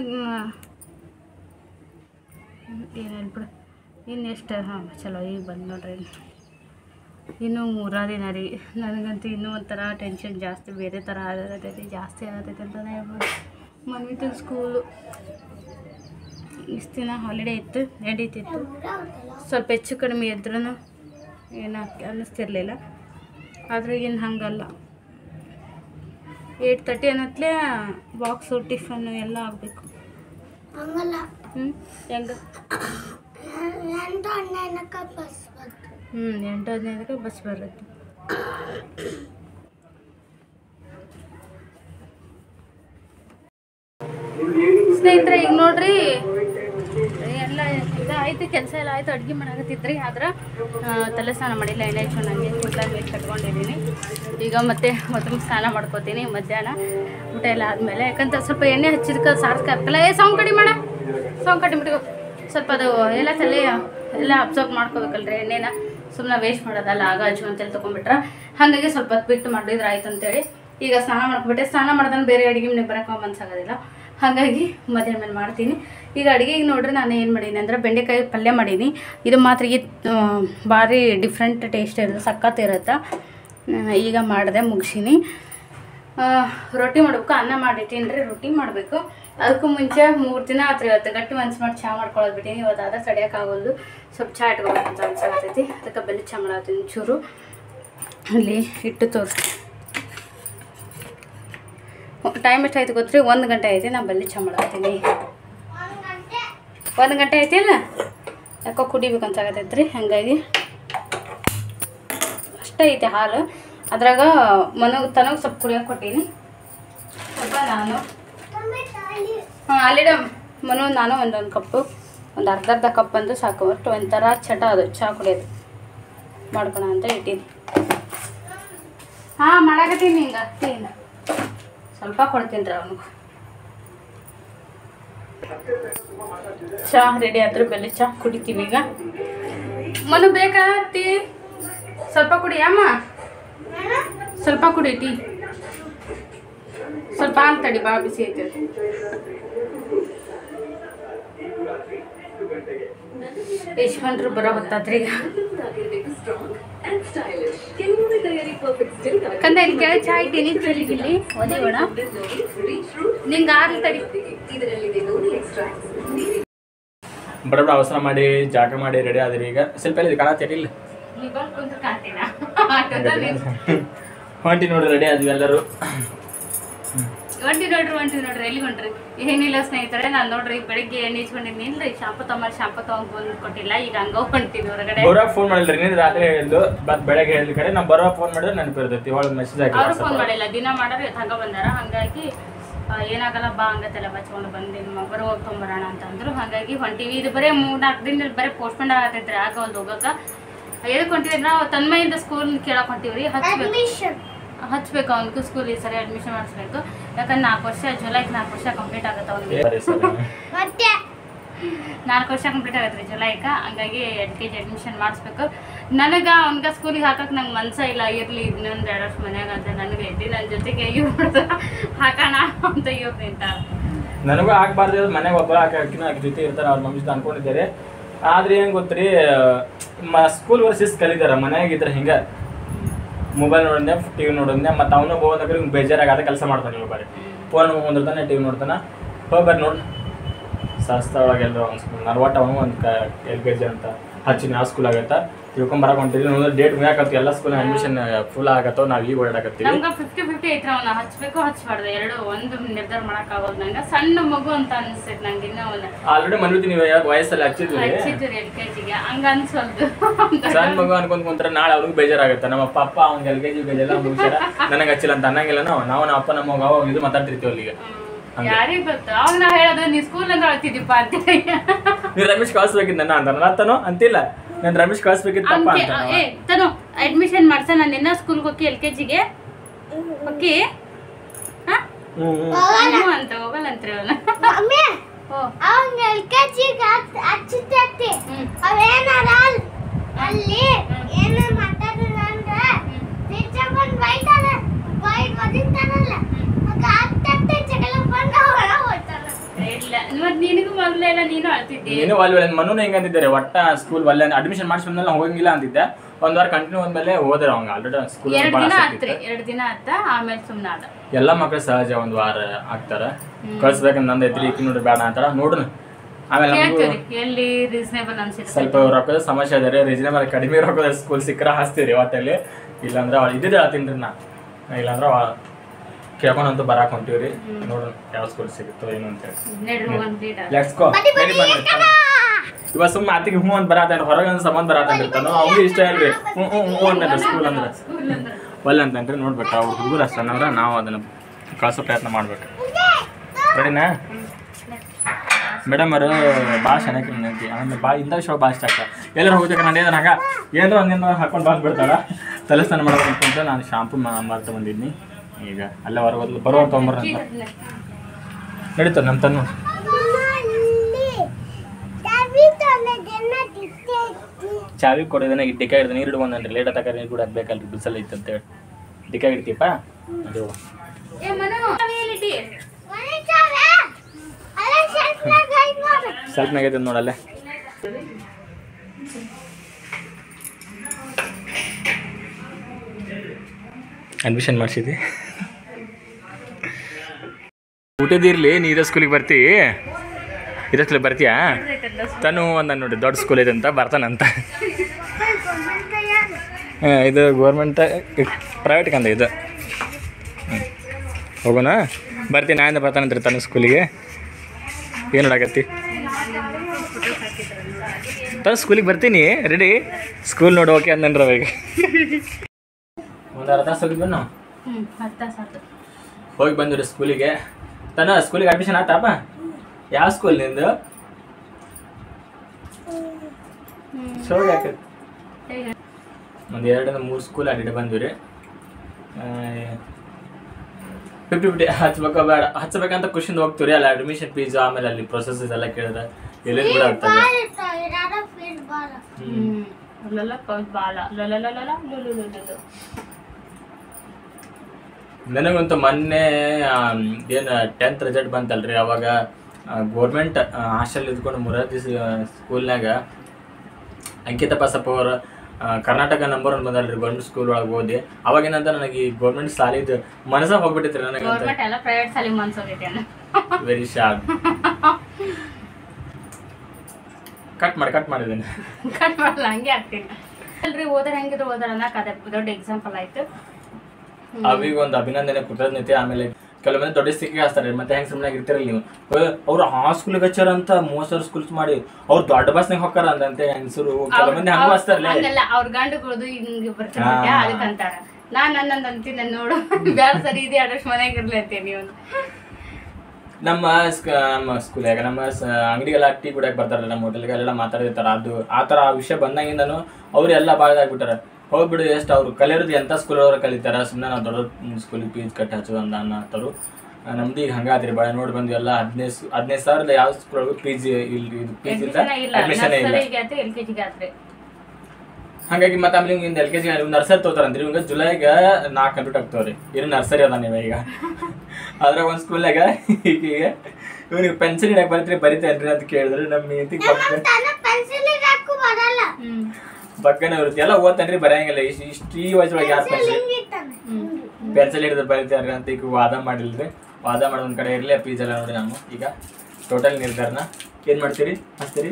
ಏನೇನು ಬಿಡು ಇನ್ನೆಷ್ಟು. ಹಾಂ ಚಲೋ ಈಗ ಬಂದು ನೋಡ್ರಿ. ಇನ್ನೂ ಮೂರ ದಿನ ರೀ. ನನಗಂತೂ ಇನ್ನೂ ಒಂಥರ ಟೆನ್ಷನ್ ಜಾಸ್ತಿ, ಬೇರೆ ಥರ ಆಗತೈತಿ, ಜಾಸ್ತಿ ಆಗತೈತೆ ಅಂತಲೇ ಹೇಳ್ಬೋದು. ಮಮ್ಮಿದು ಸ್ಕೂಲು ಇಷ್ಟು ದಿನ ಹಾಲಿಡೇ ಇತ್ತು, ನಡೀತಿತ್ತು. ಸ್ವಲ್ಪ ಹೆಚ್ಚು ಕಡಿಮೆ ಇದ್ರೂ ಏನು ಅನ್ನಿಸ್ತಿರ್ಲಿಲ್ಲ. ಆದರೆ ಇನ್ನು ಹಾಗಲ್ಲ. ಏಟ್ ತರ್ಟಿ ಅನ್ನತ್ಲೇ ಬಾಕ್ಸು ಟಿಫನ್ನು ಎಲ್ಲ ಆಗಬೇಕು. ಹ್ಞೂ ಹೆಂಗೆ ಹ್ಞೂ ಎಂಟು ಹದಿನೈದಕ್ಕೆ ಬಸ್ ಬರುತ್ತೆ. ಸ್ನೇಹಿತರೆ ಈಗ ನೋಡ್ರಿ ಎಲ್ಲ ಇದಾಯ್ತು, ಕೆಲಸ ಎಲ್ಲ ಆಯಿತು. ಅಡುಗೆ ಮಾಡಾಕತ್ತಿದ್ರಿ. ಆದ್ರೆ ತಲೆ ಸ್ನಾನ ಮಾಡಿಲ್ಲ, ಎಣ್ಣೆ ಹಚ್ಕೊಂಡು ಹಂಗೆ ಕೂದಲ ಮೇಲೆ ಕಟ್ಕೊಂಡಿದ್ದೀನಿ. ಈಗ ಮತ್ತೆ ಮೊದಲು ಸ್ನಾನ ಮಾಡ್ಕೋತೀನಿ ಮಧ್ಯಾಹ್ನ ಊಟ ಎಲ್ಲ ಆದಮೇಲೆ. ಯಾಕಂತ ಸ್ವಲ್ಪ ಎಣ್ಣೆ ಹಚ್ಚಿದ್ಕೆ ಸಾರ್ಸ್ಕ ಆಗ್ತಲ್ಲ. ಏ ಸೌಂಡ್ ಕಡಿಮೆ ಮಾಡ, ಸೌಂಡ್ ಕಡಿಮೆ ಬಿಟ್ಕೊ. ಸ್ವಲ್ಪ ಅದು ಎಲ್ಲ ತಲೆ ಎಲ್ಲ ಅಬ್ಸರ್ವ್ ಮಾಡ್ಕೋಬೇಕಲ್ರಿ ಎಣ್ಣೆನ. ಸುಮ್ಮನೆ ವೇಸ್ಟ್ ಮಾಡೋದಲ್ಲ, ಆಗ ಹಚ್ಚು ಅಂತೇಳಿ ತೊಗೊಂಡ್ಬಿಟ್ರೆ. ಹಾಗಾಗಿ ಸ್ವಲ್ಪ ಹೊತ್ತು ಬಿಟ್ಟು ಮಾಡಿದ್ರೆ ಆಯ್ತು ಅಂತೇಳಿ ಈಗ ಸ್ನಾನ ಮಾಡ್ಕೊಬಿಟ್ಟೆ. ಸ್ನಾನ ಮಾಡ್ದಾನೆ ಬೇರೆ ಅಡುಗೆ ಮನೆಗೆ ಬರೋಕೆ ಮನ್ಸಾಗೋದಿಲ್ಲ. ಹಾಗಾಗಿ ಮಧ್ಯಾಹ್ನ ಮೇಲೆ ಮಾಡ್ತೀನಿ. ಈಗ ಅಡುಗೆಗೆ ನೋಡ್ರಿ ನಾನು ಏನು ಮಾಡೀನಿ ಅಂದರೆ ಬೆಂಡೆಕಾಯಿ ಪಲ್ಯ ಮಾಡೀನಿ. ಇದು ಮಾತ್ರ ಈ ಭಾರಿ ಡಿಫ್ರೆಂಟ್ ಟೇಸ್ಟ್ ಇರುತ್ತೆ, ಸಖತ್ ಇರುತ್ತೆ. ಈಗ ಮಾಡಿದೆ ಮುಗಿಸೀನಿ. ರೊಟ್ಟಿ ಮಾಡಬೇಕು, ಅನ್ನ ಮಾಡಿಟ್ಟೀನಿ ರೀ. ರೊಟ್ಟಿ ಮಾಡಬೇಕು. ಅದಕ್ಕೂ ಮುಂಚೆ ಮೂರು ದಿನ ಆತ್ರಿ ಇವತ್ತು ಗಟ್ಟಿ ಮನ್ಸು ಮಾಡಿ ಚಹಾ ಮಾಡ್ಕೊಳ್ಳೋದು ಬಿಟ್ಟೀನಿ. ಇವತ್ತು ಆದ್ರೆ ತಡಿಯೋಕ್ಕಾಗೋದು, ಸ್ವಲ್ಪ ಚಹಾ ಇಟ್ಕೊಬೇಕು ಅಂತ ಅನ್ಸಾಕತ್ತೈತಿ. ಅದಕ್ಕೆ ಬೆಲ್ಲ ಚಹಾ ಮಾಡತ್ತೀನಿ. ಚೂರು ಅಲ್ಲಿ ಹಿಟ್ಟು ತೋರಿಸಿ ಟೈಮ್ ಎಷ್ಟಾಯ್ತು ಗೊತ್ತ್ರಿ? ಒಂದು ಗಂಟೆ ಐತಿ. ನಾನು ಬೆಲ್ಲ ಚಹಾ ಮಾಡತ್ತೀನಿ. ಒಂದು ಗಂಟೆ ಐತಿ ಇಲ್ಲ, ಯಾಕೋ ಕುಡಿಬೇಕು ಅನ್ಸಾಕತ್ತೈತ್ರಿ. ಹಾಗಾಗಿ ಅಷ್ಟೇ ಐತೆ ಹಾಲು. ಅದ್ರಾಗ ಮನಗೆ ತನಗೆ ಸ್ವಲ್ಪ ಕುಡಿಯೋಕೆ ಕೊಟ್ಟೀನಿ. ಸ್ವಲ್ಪ ನಾನು ಹಾಂ ಅಲ್ಲಿಡ ಮನು ನಾನು ಒಂದೊಂದು ಕಪ್ಪು, ಒಂದು ಅರ್ಧ ಅರ್ಧ ಕಪ್ ಅಂದ್ರೆ ಸಾಕು. ಒಟ್ಟು ಒಂಥರ ಚಟ ಅದು ಚಹಾ ಕುಡಿಯೋದು ಮಾಡ್ಕೊಳ ಅಂತ ಇಟ್ಟೀನಿ. ಹಾಂ ಮಾಡಾಕತ್ತೀನಿ. ಹಿಂಗೆ ಹತ್ತೀನಿ, ಸ್ವಲ್ಪ ಕೊಡ್ತೀನಿ ರೀ ಅವನಿಗೆ. ಚಹಾ ರೆಡಿ ಆದ್ರೆ ಬೆಲ್ಲ ಚಹಾ ಕುಡಿತೀವಿ ಈಗ. ಮನು ಬೇಕಾ ಟೀ? ಸ್ವಲ್ಪ ಕುಡಿ ಅಮ್ಮ, ಸ್ವಲ್ಪ ಕುಡಿ ಟೀ. ಸ್ವಲ್ಪ ಅಂತಡಿ, ಭಾಳ ಬಿಸಿ ಐತೆ. ಯಶವಂತರು ಬರೋ ಹೊತ್ತಾತ್ರಿ ಈಗ ಕಂದ ಇಲ್ಲಿ ಕೆಳಗೆ ಚಾ ಇಟ್ಟೀನಿ ಚಳಿಗಿಲ್ಲಿ ಒದಿಗೋಣ ನಿಂಗೆ ಆಗ್ಲಿ ತಡಿ ಬಡ ಬಡ ಅವಸರ ಮಾಡಿ ಜಾಗ ಮಾಡಿ ರೆಡಿ ಆದ್ರಿ ಈಗ ಸ್ವಲ್ಪ ಇಲ್ಲಿ ಕಾಣತ್ತೇರಿ ಇಲ್ಲ ಹೊಂಟಿ ನೋಡ್ರಿ ರೆಡಿ ಆದ್ವಿ ಎಲ್ಲರೂ ಒಂಟಿ ನೋಡ್ರಿ ಒಂಟಿ ನೋಡ್ರಿ ಎಲ್ಲಿ ಹೊಂಟ್ರಿ ಏನಿಲ್ಲ ಸ್ನೇಹಿತರೆ ನಾನು ನೋಡ್ರಿ ಬೆಳಿಗ್ಗೆ ಎಣ್ಣೆ ಇಚ್ಕೊಂಡಿದ್ನಿ ಇಲ್ರಿ ಶಾಂಪು ತಮ್ಮ ಶಾಂಪು ತಗೊಂಡ್ ಬಂದು ಕೊಟ್ಟಿಲ್ಲ ಈಗ ಹಂಗ ಹೊಂಟಿದ್ವಿ ಹೊರಗಡೆ ಬರೋವಾಗ ಫೋನ್ ಮಾಡಿಲ್ರಿ ನೀನು ರಾತ್ರಿ ಹೇಳಿದ್ದು ಬಟ್ ಬೆಳಗ್ಗೆ ಹೇಳಿದ ಕಡೆ ನಾವು ಬರೋವಾಗ ಫೋನ್ ಮಾಡಿದ್ರೆ ನೆನಪಿರ್ತೈತಿ ಒಳಗೆ ಮೆಸೇಜ್ ಹಾಕಿ ಅವ್ರು ಫೋನ್ ಮಾಡಿಲ್ಲ ದಿನ ಮಾಡೋರು ಹಂಗ ಬಂದಾರ ಹಂಗಾಗಿ ಏನಾಗಲ್ಲ ಬಾ ಹಂಗತ್ತೆಲ್ಲ ಬಚ್ಕೊಂಡು ಬಂದಿನ ಬರುವಾಗ ತೊಂಬರೋಣ ಅಂತ ಅಂದ್ರು ಹಾಗಾಗಿ ಹೊಂಟಿವಿ ಇದು ಬರೀ ಮೂರ್ ನಾಲ್ಕು ದಿನದಲ್ಲಿ ಬರೀ ಪೋಸ್ಟ್ಪೋನ್ ಆಗತೈತ್ರಿ ಆಗ ಒಂದು ಹೋಗಕ್ಕ ಎದಕ್ಕೆ ಹೊಂಟಿವಿ ನಾವು ತನ್ಮೆಯಿಂದ ಸ್ಕೂಲ್ ಕೇಳಕ್ ಹೊಂಟಿವ್ರಿ ಹಚ್ಬೇಕು ಹಚ್ಬೇಕು ಅವ್ನಿಗೂ ಸ್ಕೂಲ್ ಈ ಸರಿ ಅಡ್ಮಿಷನ್ ಮಾಡಿಸ್ಬೇಕು ಯಾಕಂದ್ರೆ ನಾಲ್ಕು ವರ್ಷ ಜುಲೈಗೆ ನಾಲ್ಕು ವರ್ಷ ಕಂಪ್ಲೀಟ್ ಆಗುತ್ತೆ ಅವ್ನಿಗೆ ನಾಲ್ಕು ವರ್ಷ ಕಂಪ್ಲೀಟ್ ಆಗತ್ತೆ ರೀ ಜುಲೈಕ ಹಂಗಾಗಿ ಎಲ್ ಕೆ ಜಿ ಅಡ್ಮಿಷನ್ ಮಾಡಿಸ್ಬೇಕು ನನಗೆ ಅವ್ನಿಗೆ ಸ್ಕೂಲಿಗೆ ಹಾಕಕ್ಕೆ ನಂಗೆ ಮನ್ಸ ಇಲ್ಲ ಇರಲಿ ಇನ್ನೊಂದು ಎರಡು ವರ್ಷ ಮನ್ಯಾಗ ಅಂತ ನನಗೆ ಐತಿ ನನ್ನ ಜೊತೆಗೆ ಇವ್ರು ಹಾಕೋಣ ಅಂತ ಇವ್ರು ನಿಂತಾರ ನನಗೂ ಆಗ್ಬಾರ್ದು ಮನೆಗೆ ಒಬ್ಬ ಹಾಕಿನ ಜೊತೆ ಇರ್ತಾರೆ ಅವ್ರ ಮಮ್ಮಿ ಅನ್ಕೊಂಡಿದ್ದಾರೆ ಆದ್ರೆ ಏನ್ ಗೊತ್ತ್ರಿ ಸ್ಕೂಲ್ ವರ್ಸಿಸ್ ಕಲಿತಾರ ಮನೆಯಾಗಿದ್ರೆ ಹಿಂಗ ಮೊಬೈಲ್ ನೋಡಿದ್ನೆ ಟಿವಿ ನೋಡಿದ್ನೆ ಮತ್ತೆ ಅವನು ಹೋಗೋದಾಗ ಬೇಜಾರಾಗ ಕೆಲಸ ಮಾಡ್ತಾನೆ ಇವಾಗ ಬಾರಿ ಫೋನ್ ಹೊಂದಿರ್ತಾನೆ ಟಿವಿ ನೋಡ್ತಾನ ಹೋಗ್ಬಾರಿ ನೋಡಿ ಶಾಸ್ತ್ರವಾಗಿ ಎಲ್ಲರೂ ಒಂದು ಸ್ಕೂಲ್ ನಾನು ಒಟ್ಟು ಅವನು ಒಂದು ಕ ಎಲ್ ಕೆ ಜಿ ಅಂತ ಹಚ್ಚಿನ ಆ ಸ್ಕೂಲ್ ಆಗತ್ತಾ ತಿಳ್ಕೊಂಬರಕ್ಕೆ ಹೊಂಟಿದ್ವಿ ನೋಡಿ ಡೇಟ್ ಮುಗಿಯಾಕತ್ತು ಎಲ್ಲ ಸ್ಕೂಲ್ ಅಡ್ಮಿಷನ್ ಫುಲ್ ಆಗತ್ತೋ ನಾವು ಈಗ ಓಡಾಡಕತ್ತೀವಿ ನಮ್ಗೆ ಫಿಫ್ಟಿ ಫಿಫ್ಟಿ ಐತ್ರ ಅವನ್ನ ಹಚ್ಬೇಕು ಹಚ್ಬಾರ್ದು ಎರಡು ಒಂದು ನಿರ್ಧಾರ ಮಾಡೋಕ್ಕಾಗೋದು ನಂಗೆ ಸಣ್ಣ ಮಗು ಅಂತ ಅನಿಸ್ತೈತೆ ನಂಗೆ ಇನ್ನೂ ಒಂದು ಆಲ್ರೆಡಿ ಮನ್ವಿತಿ ನೀವು ಯಾಕೆ ವಯಸ್ಸಲ್ಲಿ ಹಚ್ಚಿದ್ವಿ ಹಚ್ಚಿದ್ರಿ ಎಲ್ ಕೆ ಜಿಗೆ ಹಂಗ ಅನ್ಸೋದು ಸಣ್ಣ ಮಗು ಅನ್ಕೊಂಡ್ ಕುಂತ್ರೆ ನಾಳೆ ಅವ್ರಿಗೆ ಬೇಜಾರಾಗುತ್ತೆ ನಮ್ಮ ಅಪ್ಪ ಅಪ್ಪ ಅವ್ನಿಗೆ ಎಲ್ ಕೆ ಜಿ ಬೇಜಾರ ಮುಗಿಸ್ಯಾರ ನನಗೆ ಹಚ್ಚಿಲ್ಲ ಅಂತ ಅನ್ನಂಗಿಲ್ಲ ನಾವು ನಾವು ನಮ್ಮ ಅಪ್ಪ ನಮ್ಮ ಮಗ ಅವಾಗ ಇದು ಮಾತಾಡ್ತಿರ್ತೀವಿ ಅಲ್ಲಿಗೆ ಯಾರಿಗ್ ಗೊತ್ತು ಅವಾಗ ನಾ ಹೇಳೋದು ನೀ ಸ್ಕೂಲ್ ಅಂತ ಹೇಳ್ತಿದ್ದೀಪ್ಪ ಅಂತ ನೀವ್ ರಮೇಶ್ ಕಳ್ಸ್ಬೇಕಿದ್ ನನ್ನ ಅಂತ ನಾತನು ಅಂತಿಲ್ಲ ನಾನು ರಮೇಶ್ ಕಳ್ಸ್ಬೇಕಿದ್ ತಪ್ಪ ಅಂತ ಏ ತನು ಅಡ್ಮಿಷನ್ ಮಾಡ್ಸ ನಾನು ನಿನ್ನ ಸ್ಕೂಲ್ಗೆ ಹೋಗಿ ಎಲ್ ಕೆ ಜಿಗೆ ಓಕೆ ಅಂತ ಹೋಗಲ್ಲಂತ್ರಿ ಅವನ ಅವ್ನ ಎಲ್ ಕೆ ಜಿಗೆ ಹಚ್ಚುತ್ತೈತಿ ಅವೇನಾರ ಅಲ್ಲಿ ಏನು ಮಾತಾಡಿಲ್ಲ ಅಂದ್ರೆ ಟೀಚರ್ ಬಂದು ಬೈತಾರ ಬೈಟ್ ಒದಿತಾರಲ್ಲ ನಿನಗೂ ಮೊದಲೆಲ್ಲ ನೀನು ಅಳ್ತಿದ್ದೆ ನೀನು ಒಲ್ಲೆ ಮನೂನು ಹೆಂಗಂತಿದ್ದಾರೆ ಒಟ್ಟ ಸ್ಕೂಲ್ ಒಲ್ಲೆ ಅಡ್ಮಿಷನ್ ಮಾಡಿಸ್ಮೇಲೆ ಹೋಗಂಗಿಲ್ಲ ಅಂತಿದ್ದೆ ಒಂದ್ ವಾರ ಕಂಟಿನ್ಯೂ ಹೋದ್ಮೇಲೆ ಹೋದ್ರೆ ಅವಂಗ ಆಲ್ರೆಡಿ ಸ್ಕೂಲ್ ಎರಡು ದಿನ ಆತ್ರಿ ಎರಡು ದಿನ ಆತ ಆಮೇಲೆ ಸುಮ್ಮನೆ ಆದ ಎಲ್ಲ ಮಕ್ಳು ಸಹಜ ಒಂದ್ ವಾರ ಆಗ್ತಾರ ಕಳ್ಸ್ಬೇಕಂತ ನಂದು ಐತ್ರಿ ಈಕಿ ನೋಡ್ರಿ ಬೇಡ ಅಂತಾರ ನೋಡ್ರಿ ಆಮೇಲೆ ಎಲ್ಲಿ ರೀಸನೇಬಲ್ ಅನ್ಸಿತ್ತು ಸ್ವಲ್ಪ ರೊಕ್ಕದ ಸಮಸ್ಯೆ ಅದ ರೀ ರೀಸನೇಬಲ್ ಕಡಿಮೆ ರೊಕ್ಕದ ಸ್ಕೂಲ್ ಸಿಕ್ಕರ ಹಾಸ್ತೀರಿ ಒಟ್ಟಲ್ಲಿ ಇಲ್ಲಾಂದ್ರೆ ಇದ್ದಿದ್ರೆ ಹೇಳ್ತೀನಿ ನಾ ಇಲ್ಲಾಂದ್ರೆ ಕೇಳ್ಕೊಂಡಂತೂ ಬರಾಕ್ ಹೊಂಟಿವ್ರಿ ನೋಡೋಣ ಯಾವ ಸ್ಕೂಲ್ ಸಿಗುತ್ತೋ ಏನು ಅಂತ ಹೇಳಿ ಲೆಟ್ಸ್ ಗೋ ಇವಾಗ ಸುಮ್ಮನೆ ಆತಿಗೆ ಹ್ಞೂ ಅಂತ ಬರತ್ತ ಹೊರಗೆ ಸಂಬಂಧ ಬರತ್ತ ಇರ್ತಾನೋ ಅವ್ನಿಗೆ ಇಷ್ಟ ಇಲ್ರಿ ಹ್ಞೂ ಹ್ಞೂ ಹ್ಞೂ ಅಂತಂದ್ರೆ ಸ್ಕೂಲ್ ಅಂದ್ರೆ ಒಲ್ಲ ಅಂತಂದ್ರೆ ನೋಡ್ಬೇಕು ಅವ್ರು ಹುಡುಗರು ಅಷ್ಟಂದ್ರೆ ನಾವು ಅದನ್ನು ಕಳ್ಸೋ ಪ್ರಯತ್ನ ಮಾಡ್ಬೇಕು ಸರಿನಾ ಮೇಡಮ್ ಅವರು ಭಾಳ ಚೆನ್ನಾಗಿ ನೆನಪಿ ಆಮೇಲೆ ಭಾಳ ಇಂಥ ವಿಷಯ ಭಾಳ ಇಷ್ಟ ಆಗ್ತದೆ ಎಲ್ಲರೂ ಹೋಗ್ಬೇಕು ನಾನು ಏನಾರ ಹಾಕ ಏನಾರ ಒಂದೇನೋ ಹಾಕೊಂಡು ಬಂದ್ಬಿಡ್ತಾಳ ತಲೆ ಸ್ನಾನ ಮಾಡೋದು ಅನ್ಕೊಂಡ್ರೆ ನಾನು ಶಾಂಪು ಮಾರ್ತಾ ಬಂದಿದ್ನಿ ಈಗ ಅಲ್ಲೇ ಹೊರಗೋದ್ಲು ಬರುವಾಗ ತೊಗೊಂಬರ ಅಂತ ನಡೀತದೆ ನಮ್ಮ ತನ್ನು ಚಾವಿ ಕೊಡೋದನ್ನ ಡಿಕ್ಕ ಹಿಡ್ದು ನೀರು ಇಡ್ಬಂದ್ರಿ ಲೇಟ್ ತಕ ನೀರು ಕೂಡ ಬೇಕಲ್ರಿ ಬಿಸಲ್ ಐತೆ ಅಂತೇಳಿ ಡಿಕ್ಕ ಹಿಡ್ತೀಪ ಅದು ಸ್ವಲ್ಪ ನಾಗೈತೆ ನೋಡಲ್ಲೇ ಅಡ್ಮಿಷನ್ ಮಾಡಿಸಿದ್ವಿ ಊಟದಿರ್ಲಿ ನೀ ಇರೋ ಸ್ಕೂಲಿಗೆ ಬರ್ತಿ ಇರೋ ಸ್ಕೂಲಿಗೆ ಬರ್ತೀಯಾ ತಾನು ಒಂದು ನೋಡಿ ದೊಡ್ಡ ಸ್ಕೂಲ್ ಇದೆ ಅಂತ ಬರ್ತಾನಂತ ಹಾಂ ಇದು ಗೌರ್ಮೆಂಟ್ ಪ್ರೈವೇಟ್ ಕಂದ ಇದು ಹ್ಞೂ ಹೋಗೋಣ ಬರ್ತೀನಿ ನಾಯಿಂದ ಬರ್ತಾನಂತ್ರಿ ತನ್ನ ಸ್ಕೂಲಿಗೆ ಏನು ನೋಡಾಕತ್ತಿ ತನ್ನ ಸ್ಕೂಲಿಗೆ ಬರ್ತೀನಿ ರೆಡಿ ಸ್ಕೂಲ್ ನೋಡಿ ಓಕೆ ಅಂದನ್ರಿ ಅವಾಗ ಒಂದು ಅರ್ಧ ತಾಸು ಹೋಗಿದ್ವಿ ನಾವು ಹೋಗಿ ಬಂದ್ರಿ ಸ್ಕೂಲಿಗೆ ತನ್ನ ಸ್ಕೂಲಿಗೆ ಅಡ್ಮಿಷನ್ ಆತಪ್ಪ ಯಾವ ಸ್ಕೂಲ್ ನಿಂದು ಶೋ ಯಾಕೆ ಒಂದು ಎರಡರಿಂದ ಮೂರು ಸ್ಕೂಲ್ ಅಡ್ಡಿಟ್ಟು ಬಂದ್ವಿ ರೀ ಫಿಫ್ಟಿ ಫಿಫ್ಟಿ ಹಚ್ಬೇಕ ಬೇಡ ಹಚ್ಬೇಕಂತ ಖುಷಿಯಿಂದ ಹೋಗ್ತೀವಿ ರೀ ಅಲ್ಲಿ ಅಡ್ಮಿಷನ್ ಫೀಸ್ ಆಮೇಲೆ ಅಲ್ಲಿ ಪ್ರೊಸೆಸಸ್ ಎಲ್ಲ ಕೇಳಿದ್ರೆ ಎಲ್ಲಿ ಕೂಡ ಆಗ್ತದೆ ನನಗಂತೂ ಮೊನ್ನೆ ಏನು ಟೆಂತ್ ರಿಸಲ್ಟ್ ಬಂತಲ್ರಿ ಅವಾಗ ಗೋರ್ಮೆಂಟ್ ಹಾಸ್ಟೆಲ್ ಇದ್ಕೊಂಡು ಮುರಾರ್ಜಿ ಸ್ಕೂಲ್ನಾಗ ಅಂಕಿತ ಬಸಪ್ಪ ಅವರು ಕರ್ನಾಟಕ ನಂಬರ್ ಒನ್ ಬಂದಲ್ರಿ ಗೌರ್ಮೆಂಟ್ ಸ್ಕೂಲ್ ಒಳಗೆ ಓದಿ. ಅವಾಗೇನಂತ ನನಗೆ ಈ ಗೋರ್ಮೆಂಟ್ ಸಾಲಿದ್ದು ಮನಸ್ಸಾಗ ಹೋಗ್ಬಿಟ್ಟಿತ್ತು ನನಗೆ. Very sharp. ಕಟ್ ಮಾಡಿ ಕಟ್ ಮಾಡಿದ್ದೇನೆ ಕಟ್ ಮಾಡಲ್ಲ, ಹಂಗೆ ಆಗ್ತೀನಿ ಅಲ್ರಿ. ಓದಾರ ಹೆಂಗಿದ್ರು ಓದಾರ ಅನ್ನಕ್ಕೆ ಅದೇ ದೊಡ್ಡ ಎಕ್ಸಾಂಪಲ್ ಆಯ್ತು. ಅವಿಗೆ ಒಂದು ಅಭಿನಂದನೆ, ಕೃತಜ್ಞತೆ. ಆಮೇಲೆ ಕೆಲವು ಮಂದಿ ದೊಡ್ಡ ಸ್ಥಿತಿಗೆ ಹಾಸ್ತಾರೆ, ಮತ್ತೆ ಹೆಂಗೆ ಸುಮ್ಮನೆ ಇರ್ತಿರಲ್ಲ ನೀವು. ಅವ್ರು ಆ ಸ್ಕೂಲ್ಗೆ ಹಚ್ಚಾರ ಅಂತ ಮೂವತ್ತು ಸಾವಿರ ಸ್ಕೂಲ್ಸ್ ಮಾಡಿ ಅವ್ರು ದೊಡ್ಡ ಬಸ್ನಾಗ ಹೋಗ್ತಾರ ಅಂತಂತೆ ಹೆಂಗಸರು. ಕೆಲವು ಮಂದಿ ಹಂಗ ಹಚ್ತಾರಲ್ಲ, ಅವ್ರ ಗಂಡುಗಳದು ಹಿಂಗೆ ಬರ್ತಿರ್ತಾರೆ ಅದಕ್ಕೆ ಅಂತಾರ. ನಾನ್ ನನ್ನಂದ್ ಅಂತೀನಿ ನೋಡು, ಬ್ಯಾಡ ಸರಿ ಇದೆ ಅಡ್ರೆಸ್ ಮನೆಯಾಗ ಇರ್ಲಿ ಅಂತೀನಿ. ನೀವು ನಮ್ಮ ನಮ್ಮ ಸ್ಕೂಲ್ಯಾಗ ನಮ್ಮ ಅಂಗಡಿಗೆಲ್ಲ ಟೀ ಕುಡಿಯಕ್ಕೆ ಬರ್ತಾರಲ್ಲ, ನಮ್ಮ ಹೋಟೆಲ್ಗೆ ಎಲ್ಲ ಮಾತಾಡಿರ್ತಾರೆ. ಅದು ಆ ಥರ ಆ ವಿಷಯ ಬಂದಾಗಿಂದನು ಅವ್ರು ಎಲ್ಲ ಬಾಳ್ದಾಗ್ಬಿಟ್ಟಾರ. ಹೋಗ್ಬಿಡು ಎಷ್ಟು ಅವ್ರು ಕಲಿಯೋದು ಎಂಥ ಸ್ಕೂಲ್ ಅವ್ರು ಕಲಿತಾರ, ಸುಮ್ಮನೆ ನಾವು ದೊಡ್ಡ ಸ್ಕೂಲಿಗೆ ಫೀಸ್ ಕಟ್ಟಿ ಹಚ್ಚೋದು ಅಂತ ಅನ್ನತ್ತಾರು. ನಮ್ದು ಈಗ ಹಂಗಾದ್ರಿ ಭಾಳ ನೋಡಿ ಬಂದ್ವಿ ಎಲ್ಲ. ಹದಿನೈದು ಹದಿನೈದು ಸಾವಿರದ ಯಾವ ಸ್ಕೂಲ್ ಒಳಗೂ ಪಿ ಜಿ ಇಲ್ಲಿ ಫೀಸ್ ಇಲ್ಲ, ಅಡ್ಮಿಷನ್ ಇಲ್ಲ. ಹಾಗಾಗಿ ಮತ್ತೆ ಆಮೇಲೆ ಹಿಂಗೆ ಎಲ್ ಕೆ ಜಿ ಒಂದು ನರ್ಸರಿ ತಗೋತಾರಂದ್ರಿ. ಇವಾಗ ಜುಲೈಗೆ ನಾಲ್ಕು ಕಂಪ್ಯೂಟ್ ಆಗ್ತಾವ್ರಿ. ಇನ್ನು ನರ್ಸರಿ ಅದ ನೀವು ಈಗ. ಅದ್ರಾಗ ಒಂದು ಸ್ಕೂಲ್ನಾಗ ಈಗ ಇವ್ನಿಗೆ ಪೆನ್ಸಿಲ್ ಹಿಡಕ್ಕೆ ಬರ್ತೀರಿ ಬರಿತೇನ್ರಿ ಅಂತ ಕೇಳಿದ್ರೆ ನಮ್ಮ ಹೆಂಡತಿ ಬಗ್ಗನ ಇರುತ್ತೆ ಎಲ್ಲ ಓದ್ತಾನ್ರಿ, ಬರೆಯಂಗಿಲ್ಲ. ಇಷ್ಟು ಇಷ್ಟು ಈ ವಯಸ್ಸೊಳಗೆ ಯಾರು ಪೆನ್ಸಿಲ್ ಪೆನ್ಸಿಲ್ ಹಿಡಿದ್ರೆ ಬರೀತಾರೆ ಅಂತ ಈಗ ವಾದ ಮಾಡಿಲ್ರಿ. ವಾದ ಮಾಡೋದ್ ಕಡೆ ಇರಲಿ, ಫೀಸ್ ಎಲ್ಲ ನೋಡಿ. ನಾವು ಈಗ ಟೋಟಲ್ ನಿರ್ಧಾರನ ಏನು ಮಾಡ್ತೀರಿ ಹಚ್ತೀರಿ.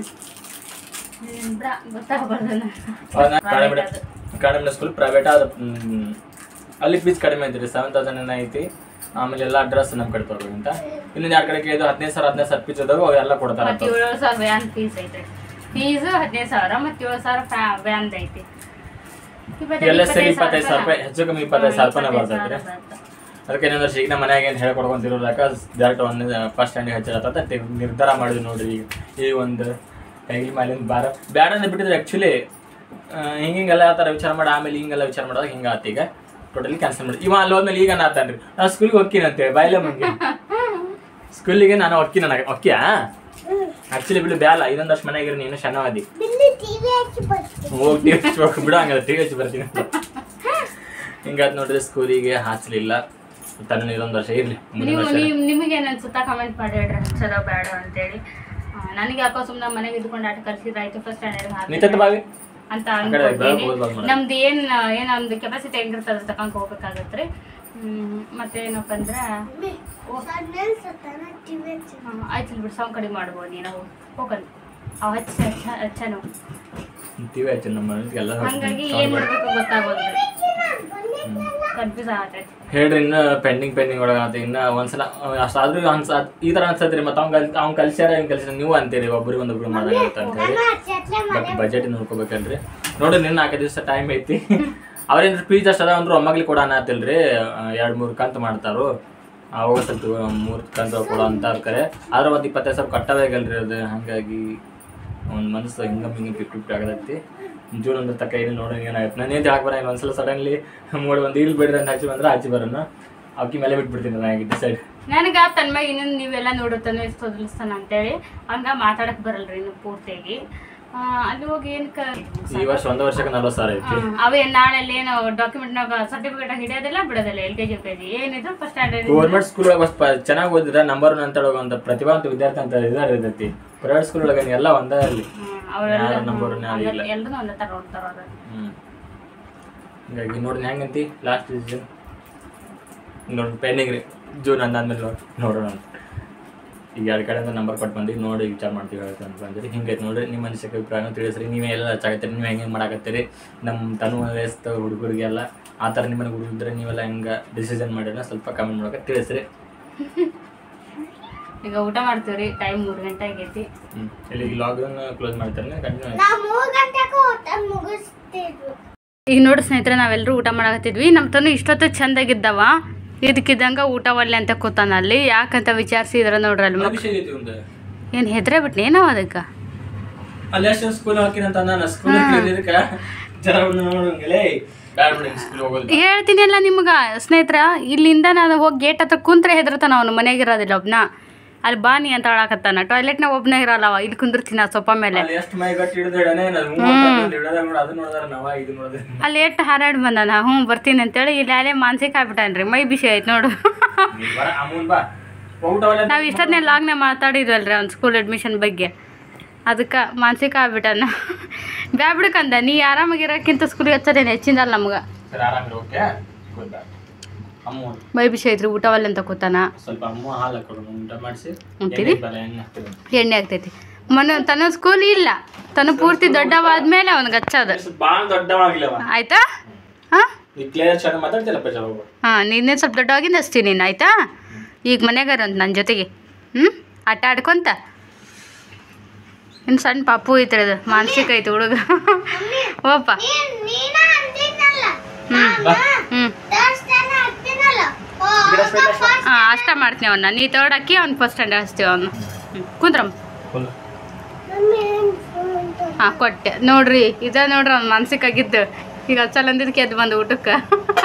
ಕಡಿಮೆ ಸ್ಕೂಲ್ ಪ್ರೈವೇಟ್ ಆದ ಅಲ್ಲಿ ಫೀಸ್ ಕಡಿಮೆ ಐತ್ರಿ, ಸೆವೆನ್ ತೌಸಂಡ್ ಏನೋ ಐತಿ. ಆಮೇಲೆ ಎಲ್ಲ ಡ್ರೆಸ್ ನಮ್ಮ ಕಡೆ ತಗೋಬೇಕು ಅಂತ. ಇನ್ನೊಂದು ಯಾರ ಕಡೆ ಕೇಳಿದ್ರು ಹದಿನೈದು ಸಾವಿರ ಹದಿನೈದು ಸಾವಿರ ಫೀಸ್ ಅದಾವ, ಅವೆಲ್ಲ ಕೊಡ್ತಾರೆ. ಏಳು ಸಾವಿರ ವ್ಯಾನ್ ಫೀಸ್ ಐತೆ, ಫೀಸ್ ಹದಿನೈದು ಸಾವಿರ ಮತ್ತು ಏಳು ಸಾವಿರ ವ್ಯಾನ್ ಐತಿ. ಎಲ್ಲ ಸೇರಿ ಇಪ್ಪತ್ತೈದು ಸಾವಿರ ರೂಪಾಯಿ, ಹೆಚ್ಚು ಕಮ್ಮಿ ಇಪ್ಪತ್ತೈದು ಸಾವಿರ ರೂಪಾಯಿ ಬರ್ತೈತ್ರಿ. ಅದಕ್ಕೆ ಏನಂದ್ರೆ ಈಗ ನಮ್ಮ ಮನ್ಯಾಗ ಏನು ಹೇಳ್ಕೊಡ್ಕೊಂತಿರೋದಾಕ ಡೈರೆಕ್ಟ್ ಒಂದು ಫಸ್ಟ್ ಸ್ಟ್ಯಾಂಡಿಗೆ ಹಚ್ಚಿರತ್ತ ನಿರ್ಧಾರ ಮಾಡಿದ್ವಿ ನೋಡ್ರಿ. ಈಗ ಈ ಒಂದು ಕೈಲಿ ಮೇಲಿಂದ ಬಾರ ಬ್ಯಾಡ ಅಂತ ಬಿಟ್ಟಿದ್ರೆ ಆ್ಯಕ್ಚುಲಿ ಹಿಂಗೆಲ್ಲ ಆ ಥರ ವಿಚಾರ ಮಾಡಿ ಆಮೇಲೆ ಹಿಂಗೆಲ್ಲ ವಿಚಾರ ಮಾಡೋದಾಗ ಹಿಂಗೆ ಆತ. ಈಗ ಟೋಟಲಿ ಕ್ಯಾನ್ಸಲ್ ಮಾಡಿ. ಇವ ಅಲ್ಲಿ ಹೋದ್ಮೇಲೆ ಈಗ ನಾತಾನ್ರಿ ನಾನು ಸ್ಕೂಲಿಗೆ ಹೋಗ್ತೀನಿ ಅಂತೇಳಿ ಬಾಯಿಲೆ ಮಂಗೆ ಸ್ಕೂಲಿಗೆ ನಾನು ಹೊಕ್ಕಿ ನನಗೆ ಹೊಕ್ಕಿಯಾ ಆ್ಯಕ್ಚುಲಿ ಬಿಡು ಬ್ಯಾಲ ಇದೊಂದು ವರ್ಷ ಮನೆಯಾಗಿರೋ ನೀನು ಶನವಾದಿ ಹೋಗಿ ಟಿ ವಿ ಹಚ್ಬೇಕು ಬಿಡು, ಹಂಗಲ್ಲ ಟಿ ವಿ ಹಚ್ಚಿ ಬರ್ತೀನಿ ಅಂತ. ಹಿಂಗಾದ್ ನೋಡಿದ್ರೆ ಸ್ಕೂಲಿಗೆ ಹಾಚಲಿಲ್ಲ. ತನ್ನ ಇದೊಂದು ವರ್ಷ ಇರಲಿ. ನಿಮಗೇನು ಅನ್ಸುತ್ತಾ ಕಮೆಂಟ್ ಮಾಡಿ ಹೇಳ್ರಿ, ಹಚ್ಚೋದ ಬೇಡ ಅಂತೇಳಿ. ನನಗೆ ಯಾಕೋ ಸುಮ್ಮನೆ ಮನೆಗೆ ಇದ್ಕೊಂಡು ಆಟ ಕಲ್ಸಿದ್ರೆ ಆಯ್ತು, ಫಸ್ಟ್ ಸ್ಟ್ಯಾಂಡರ್ಡ್ ಅಂತ ಅನ್ಕೊಳ್ತೀನಿ. ನಮ್ದು ಏನು ಏನೋ ಒಂದು ಕೆಪಾಸಿಟಿ ಹೆಂಗಿರ್ತದೆ ಅದ್ರ ತಗೊಂಡು ಹೋಗ್ಬೇಕಾಗತ್ತೆ. ಮತ್ತೆ ಏನಪ್ಪ ಅಂದ್ರೆ ಆಯ್ತು ಬಿಡು, ಸೌಂಡ್ ಕಡಿಮೆ ಮಾಡ್ಬೋದು. ನೀನು ಹೋಗಲ್ಲ ಅವು ಹಚ್ಚ ಹಚ್ಚನು ಹಂಗಾಗಿ ಏನು ಮಾಡಬೇಕು ಗೊತ್ತಾಗೋದು, ಕನ್ಫ್ಯೂಸ್ ಆಗತೈತಿ. ಹೇಳ್ರಿ ಇನ್ನು ಪೆಂಡಿಂಗ್ ಪೆಂಡಿಂಗ್ ಒಳಗಾತ ಇನ್ನು ಒಂದ್ಸಲ ಅಷ್ಟಾದ್ರೂ ಅನ್ಸ ಈ ಥರ ಅನ್ಸತ್ರಿ. ಮತ್ತೆ ಅವ್ನು ಕಲ್ ಅವ್ನು ಕಲ್ಸ್ಯಾರ ಹಿಂಗೆ ಕಲ್ಸ್ಯಾರ ನೀವು ಅಂತೀರಿ ಒಬ್ರಿಗೆ ಒಂದೊಬ್ರು ಮಾಡೋಂತ ಅಂತೇಳಿ. ಬಟ್ ಬಜೆಟ್ ನೋಡ್ಕೋಬೇಕಲ್ರಿ. ನೋಡ್ರಿ ನಿನ್ನ ನಾಲ್ಕು ದಿವಸ ಟೈಮ್ ಐತಿ. ಅವ್ರೇನು ಫೀಸ್ ಅಷ್ಟು ಅದ ಅಂದ್ರೆ ಒಮ್ಮಾಗ್ಲಿ ಕೊಡೋಣ ಆತಿಲ್ರಿ. ಎರಡು ಮೂರು ಕಂತು ಮಾಡ್ತಾರೋ ಅವಾಗ ಸ್ವಲ್ಪ ಮೂರು ಕಂತು ಕೊಡೋ ಅಂತ ಕರೆ. ಆದ್ರೆ ಒಂದು ಇಪ್ಪತ್ತೈದು ಸಾವಿರ ಕಟ್ಟಬೇಕಲ್ರಿ ಅದು. ಹಾಗಾಗಿ ಒಂದು ಮನಸ್ಸು ಹಿಂಗೆ ಹಿಂಗೆ ಫಿಫ್ಟಿ ಫಿಫ್ಟಿ ಆಗತೈತಿ. ಜೂನ್ ಒಂದು ತಕ್ಕ ಏನು ನೋಡಿ ಏನಾಗುತ್ತೆ. ನಾನು ಏನು ಹಾಕಿ ಬರ ಒಂದ್ಸಲ ಸಡನ್ಲಿ ಮೂಡಿ ಒಂದು ಇಲ್ಲಿ ಬಿಡ್ರಿ ಅಂತ ಹಚ್ಚಿ ಬಂದ್ರೆ ಹಚ್ಚಿ ಬರೋಣ ಅವಕ್ಕಿ ಮೇಲೆ ಬಿಟ್ಬಿಡ್ತೀನಿ ನಾನು ಡಿಸೈಡ್. ನನಗೆ ತನ್ಮಾಗ ಇನ್ನೊಂದು ನೀವೆಲ್ಲ ನೋಡುತ್ತಾನೆ ಎಷ್ಟು ತೊದಲಿಸ್ತಾನ ಅಂತೇಳಿ ಹಂಗೆ ಮಾತಾಡಕ್ಕೆ ಬರಲ್ರಿ ಇನ್ನು ಪೂರ್ತಿಯಾಗಿ. ಅಲ್ಲಿ ಹೋಗಿ ಏನು ಈ ವರ್ಷ ಒಂದು ವರ್ಷಕ್ಕೆ ನಲ್ವತ್ತು ಸಾವಿರ ಐತಿ. ಅವೇ ನಾಳೆ ಏನು ಡಾಕ್ಯುಮೆಂಟ್ನಾಗ ಸರ್ಟಿಫಿಕೇಟ್ ಹಿಡಿಯೋದಿಲ್ಲ ಬಿಡೋದಿಲ್ಲ. L K G P G ಏನಿದ್ರು ಫಸ್ಟ್ ಸ್ಟ್ಯಾಂಡರ್ಡ್ ಗೌರ್ಮೆಂಟ್ ಸ್ಕೂಲ್ ಒಳಗೆ ಚೆನ್ನಾಗಿ ಓದಿದ್ರೆ ನಂಬರ್ ಒನ್ ಅಂತ ಹೇಳೋಂಥ ಪ್ರತಿಭಾವಂತ ವಿದ್ಯಾರ್ಥಿ ಅಂತ ಇದಾರೆ ಇರ್ತೈತಿ. ಪ್ರೈವೇಟ್ ಸ್ಕೂಲ್ ಒಳಗೆ ಎಲ್ಲ ಒಂದೇ ಅಲ್ಲಿ ನಂಬರ್ ಎಲ್ಲರೂ ಒಂದೇ ಥರ ನೋಡ್ತಾರ. ಹ್ಞೂ ಹಿಂಗಾಗಿ ನೋಡಿ ಹೆಂಗಂತಿ ಲಾಸ್ಟ್ ಡಿಸಿಷನ್ ನೋಡಿ ಪೆಂಡಿಂಗ್ ರೀ. ಜೂನ್ ಅಂದಾದ್ಮೇಲೆ ನೋಡಿ ನೋಡೋಣ ಅಂತ. ಈಗ ಎರಡು ಕಡೆಯಿಂದ ನಂಬರ್ ಕೊಟ್ಟು ಬಂದು ನೋಡಿ ವಿಚಾರ ಮಾಡ್ತೀವಿ ಹೇಳುತ್ತೆ ಅಂತ ಬಂದಿರಿ. ಹಿಂಗೈತೆ ನೋಡಿರಿ. ನಿಮ್ಮ ಮನಸ್ಸಿಗೆ ಅಭಿಪ್ರಾಯನೂ ತಿಳಿಸ್ರಿ. ನೀವೇ ಎಲ್ಲ ಹಚ್ಚಾಗತ್ತೀರಿ, ನೀವು ಹೆಂಗೆ ಹೆಂಗೆ ಮಾಡಾಕತ್ತೀರಿ. ನಮ್ಮ ತನು ವಯಸ್ಸು ಹುಡುಗರಿಗೆಲ್ಲ ಆ ಥರ ನಿಮ್ಮನೆ ಹುಡುಗಿದ್ರೆ ನೀವೆಲ್ಲ ಹೆಂಗೆ ಡಿಸಿಷನ್ ಮಾಡಿದ್ರೆ ಸ್ವಲ್ಪ ಕಮೆಂಟ್ ಮಾಡೋಕೆ ತಿಳಿಸ್ರಿ. ಈಗ ಊಟ ಮಾಡ್ತೀವ್ರಿ, ಟೈಮ್ ಮೂರು ಗಂಟೆ ಆಗೈತಿ. ಹ್ಞೂ ಇಲ್ಲಿ ಲಾಕ್ಡೌನ್ ಕ್ಲೋಸ್ ಮಾಡ್ತಾರೆ ಕಂಟಿನ್ಯೂ. ಈಗ ನೋಡಿ ಸ್ನೇಹಿತರೆ, ನಾವೆಲ್ಲರೂ ಊಟ ಮಾಡಾಕತ್ತಿದ್ವಿ. ನಮ್ಮ ತನು ಇಷ್ಟೊತ್ತು ಚೆಂದಾಗಿದ್ದವ, ಇದಕ್ಕಿದ್ದಂಗೆ ಊಟ ಒಳ್ಳೆ ಅಂತ ಕೂತಾನ ಅಲ್ಲಿ. ಯಾಕಂತ ವಿಚಾರಿಸಿದ್ರ ನೋಡ್ರಿ ಅಲ್ಲಿ ಮಗ ಏನು ಹೆದ್ರೆ ಬಿಟ್ನಿ ನಾವು ಅದಕ್ಕೆ ಹೇಳ್ತೀನಿ ಅಲ್ಲ ನಿಮ್ಗೆ ಸ್ನೇಹಿತರ. ಇಲ್ಲಿಂದ ನಾನು ಹೋಗಿ ಗೇಟ್ ಹತ್ರ ಕುಂತ್ರೆ ಹೆದರ್ತಾನ ಅವನು, ಮನೆಗಿರೋದಿಲ್ಲ ಒಬ್ನ. ಅಲ್ಲಿ ಬಾನಿ ಅಂತ ಹೇಳಕತ್ತಾನ. ಟಾಯ್ಲೆಟ್ನಾಗ ಒಬ್ಬನೇ ಇರಲ್ಲ, ಇಲ್ಲಿ ಕುಂದಿರ್ತೀನಿ ಆ ಸೊಪ್ಪ ಮೇಲೆ. ಅಲ್ಲಿ ಎಷ್ಟು ಹಾರಾಡಿ ಬಂದಾನ. ಹ್ಞೂ ಬರ್ತೀನಿ ಅಂತೇಳಿ ಇಲ್ಲಿ ಅಲ್ಲೇ ಮಾನಸಿಕ ಆಗ್ಬಿಟ್ಟಾನ್ರಿ. ಮೈ ಬಿಸಿ ಆಯ್ತು ನೋಡು. ನಾವು ಇಷ್ಟೊತ್ತನೇ ಲಾಗ್ನ ಮಾತಾಡಿದ್ವಲ್ರಿ ಅವ್ನು ಸ್ಕೂಲ್ ಅಡ್ಮಿಷನ್ ಬಗ್ಗೆ, ಅದಕ್ಕೆ ಮಾನಸಿಕ ಆಗ್ಬಿಟ್ಟನ ಬ್ಯಾಬಿಡ್ಕಂದ ನೀ ಆರಾಮಾಗಿರೋಕ್ಕಿಂತ ಸ್ಕೂಲಿಗೆ ಹಚ್ಚೋದೇನು ಹೆಚ್ಚಿಂದಲ್ಲ ನಮ್ಗೆ. ಮೈ ಬಿಸಿ ಐತ್ರಿ ಊಟವಲ್ಲ ಅಂತ ಕೂತಾನ, ಎಣ್ಣೆ ಆಗ್ತೈತಿ. ಮನ ತನ್ನ ಸ್ಕೂಲ್ ಇಲ್ಲ, ತನ್ನ ಪೂರ್ತಿ ದೊಡ್ಡವಾದ್ಮೇಲೆ ಅವನಿಗೆ ಹಚ್ಚೋದು ಆಯ್ತಾ. ಹಾಂ ಹಾಂ ನೀನೇ ಸ್ವಲ್ಪ ದೊಡ್ಡವಾಗಿಂದ ಹಚ್ತೀನಿ ನೀನು ಆಯ್ತಾ. ಈಗ ಮನೆಗಾರ ಅಂತ ನನ್ನ ಜೊತೆಗೆ ಹ್ಞೂ ಆಟ ಆಡ್ಕೊಂತ. ಇನ್ನು ಸಣ್ಣ ಪಾಪು ಐತ್ರಿ ಅದು ಮಾನಸಿಕ ಐತಿ ಹುಡುಗ. ಓಪ ಹ್ಞೂ ಹ್ಞೂ ಹಾಂ ಅಷ್ಟ ಮಾಡ್ತೀನಿ ಅವನ್ನ. ನೀ ತರ್ಡ್ ಹಾಕಿ ಅವ್ನು ಫಸ್ಟ್ ಸ್ಟ್ಯಾಂಡರ್ಡ್ ಹಚ್ತೀವಿ ಅವನು. ಹ್ಞೂ ಕುಂದ್ರಮ್ಮ. ಹಾಂ ಕೊಟ್ಟೆ ನೋಡ್ರಿ, ಇದ ನೋಡ್ರಿ ಅವ್ನು ಮಾನಸಿಕ ಆಗಿದ್ದು. ಈಗ ಹಚ್ಚಲ್ಲ ಅಂದಿದ್ದಕ್ಕೆ ಎದ್ದು ಬಂದು ಊಟಕ್ಕೆ.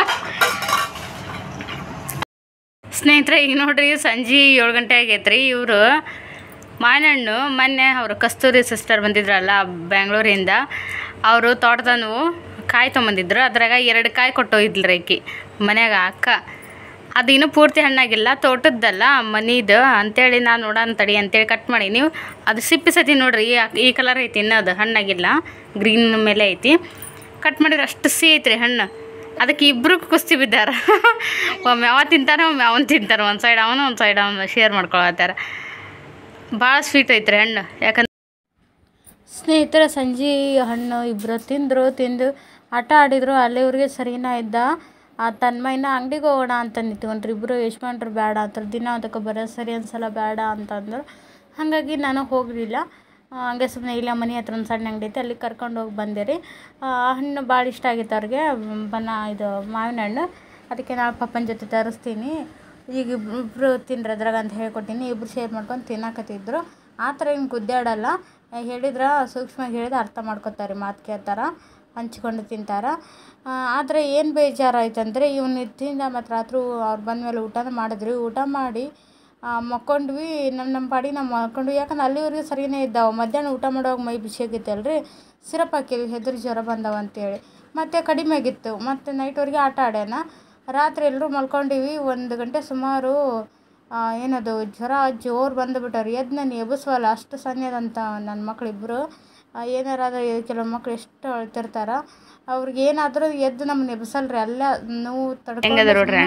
ಸ್ನೇಹಿತರೆ ಈಗ ನೋಡ್ರಿ ಸಂಜೆ ಏಳು ಗಂಟೆ ಆಗೈತ್ರಿ. ಇವರು ಮಾವಿನಹಣ್ಣು ಮೊನ್ನೆ ಅವರು ಕಸ್ತೂರಿ ಸಿಸ್ಟರ್ ಬಂದಿದ್ರಲ್ಲ ಬ್ಯಾಂಗ್ಳೂರಿಂದ, ಅವರು ತೋಟದನು ಕಾಯಿ ತೊಗೊಂಬಂದಿದ್ರು. ಅದ್ರಾಗ ಎರಡು ಕಾಯಿ ಕೊಟ್ಟೋಗಿದ್ಲ್ರಿ ಆಕಿ ಮನ್ಯಾಗ ಅಕ್ಕ. ಅದು ಇನ್ನೂ ಪೂರ್ತಿ ಹಣ್ಣಾಗಿಲ್ಲ, ತೋಟದ್ದಲ್ಲ ಮನಿದು ಅಂತೇಳಿ ನಾನು ನೋಡೋಣ ತಡಿ ಅಂತೇಳಿ ಕಟ್ ಮಾಡಿ. ನೀವು ಅದು ಸಿಪ್ಪಿ ಸತಿ ನೋಡ್ರಿ ಈ ಕಲರ್ ಐತಿ, ಇನ್ನೂ ಅದು ಹಣ್ಣಾಗಿಲ್ಲ, ಗ್ರೀನ್ ಮೇಲೆ ಐತಿ. ಕಟ್ ಮಾಡಿದ್ರೆ ಅಷ್ಟು ಸಿಹಿ ಐತ್ರಿ ಹಣ್ಣು. ಅದಕ್ಕೆ ಇಬ್ಬರು ಕುಸ್ತಿ ಬಿದ್ದಾರ. ಒಮ್ಮೆ ಅವ ತಿಂತಾನೆ, ಒಮ್ಮೆ ಅವನು ತಿಂತಾರೆ. ಒಂದು ಸೈಡ್ ಅವನು ಒಂದು ಸೈಡ್ ಅವನು ಶೇರ್ ಮಾಡ್ಕೊಳತ್ತಾರ. ಭಾಳ ಸ್ವೀಟ್ ಐತ್ರಿ ಹಣ್ಣು. ಯಾಕಂದ್ರೆ ಸ್ನೇಹಿತರ ಸಂಜೆ ಹಣ್ಣು ಇಬ್ಬರು ತಿಂದರು. ತಿಂದು ಆಟ ಆಡಿದರು. ಅಲ್ಲಿವ್ರಿಗೆ ಸರಿನ ಇದ್ದ. ಆ ತನ್ಮೈನ ಅಂಗಡಿಗೆ ಹೋಗೋಣ ಅಂತ ನಿಂತ್ಕೊಂಡ್ರಿ ಇಬ್ಬರು. ಯಶ್ಮಾನ್ರು ಬೇಡ ಅಂತಾರೆ, ದಿನ ಅದಕ್ಕೆ ಬರೋದು ಸರಿ ಅನ್ಸಲ್ಲ ಬೇಡ ಅಂತಂದ್ರೆ. ಹಾಗಾಗಿ ನಾನು ಹೋಗಲಿಲ್ಲ. ಹಂಗೆ ಸುಮ್ಮನೆ ಇಲ್ಲ ಮನೆ ಹತ್ರ ಒಂದು ಸಣ್ಣ ಅಂಗಡಿ ಐತೆ, ಅಲ್ಲಿ ಕರ್ಕೊಂಡು ಹೋಗಿ ಬಂದೆ ರೀ. ಹಣ್ಣು ಭಾಳ ಇಷ್ಟ ಆಗಿತ್ತು ಅವ್ರಿಗೆ, ಬನ ಇದು ಮಾವಿನ ಹಣ್ಣು. ಅದಕ್ಕೆ ನಾನು ಪಪ್ಪನ ಜೊತೆ ತರಿಸ್ತೀನಿ, ಈಗ ಇಬ್ಬರು ತಿನ್ರಿ ಅದ್ರಾಗ ಅಂತ ಹೇಳ್ಕೊಟ್ಟಿನಿ. ಇಬ್ಬರು ಶೇರ್ ಮಾಡ್ಕೊಂಡು ತಿನ್ನಕತ್ತಿದ್ರು. ಆ ಥರ ಹಿಂಗೆ ಗುದ್ದಾಡಲ್ಲ, ಹೇಳಿದ್ರೆ ಸೂಕ್ಷ್ಮವಾಗಿ ಹೇಳಿದ್ರೆ ಅರ್ಥ ಮಾಡ್ಕೊತಾರೆ, ಮಾತು ಕೇಳ್ತಾರೆ, ಹಂಚ್ಕೊಂಡು ತಿಂತಾರೆ. ಆದರೆ ಏನು ಬೇಜಾರಾಯ್ತು ಅಂದರೆ ಇವನು ತಿಂದ ಮತ್ತು ರಾತ್ರಿ ಅವ್ರು ಬಂದಮೇಲೆ ಊಟನ ಮಾಡಿದ್ರಿ. ಊಟ ಮಾಡಿ ಮಕ್ಕೊಂಡ್ವಿ, ನಮ್ಮ ನಮ್ಮ ಪಾಡಿಗೆ ನಾವು ಮಲ್ಕೊಂಡ್ವಿ. ಯಾಕಂದ್ರೆ ಅಲ್ಲಿವರೆಗೆ ಸರಿಯೇ ಇದ್ದಾವೆ. ಮಧ್ಯಾಹ್ನ ಊಟ ಮಾಡುವಾಗ ಮೈ ಬಿಸಿ ಆಗಿತ್ತಲ್ರಿ, ಸಿರಪ್ ಹಾಕಿವಿ ಹೆದರಿ ಜ್ವರ ಬಂದವ ಅಂತೇಳಿ. ಮತ್ತು ಕಡಿಮೆ ಆಗಿತ್ತು. ಮತ್ತು ನೈಟ್ವರೆಗೆ ಆಟ ಆಡ್ಯಾನ. ರಾತ್ರಿ ಎಲ್ಲರೂ ಮಲ್ಕೊಂಡಿವಿ. ಒಂದು ಗಂಟೆ ಸುಮಾರು ಏನದು ಜ್ವರ ಜೋರು ಬಂದುಬಿಟ್ಟವ್ರು. ಎದ್ದು ನಾನು ಎಬ್ಬಿಸವಲ್ಲ, ಅಷ್ಟು ಸಣ್ಣದಂತ ನನ್ನ ಮಕ್ಕಳಿಬ್ಬರು. ಏನಾರಾದ್ರೆ ಕೆಲವು ಮಕ್ಳು ಎಷ್ಟು ಅಳ್ತಿರ್ತಾರೆ, ಅವ್ರಿಗೆ ಏನಾದರೂ ಎದ್ದು ನಮ್ಮನ್ನ ಎಬ್ಬಿಸಲ್ರಿ, ಅಲ್ಲ ನೋವು ತಡ್ಕೊಂಡು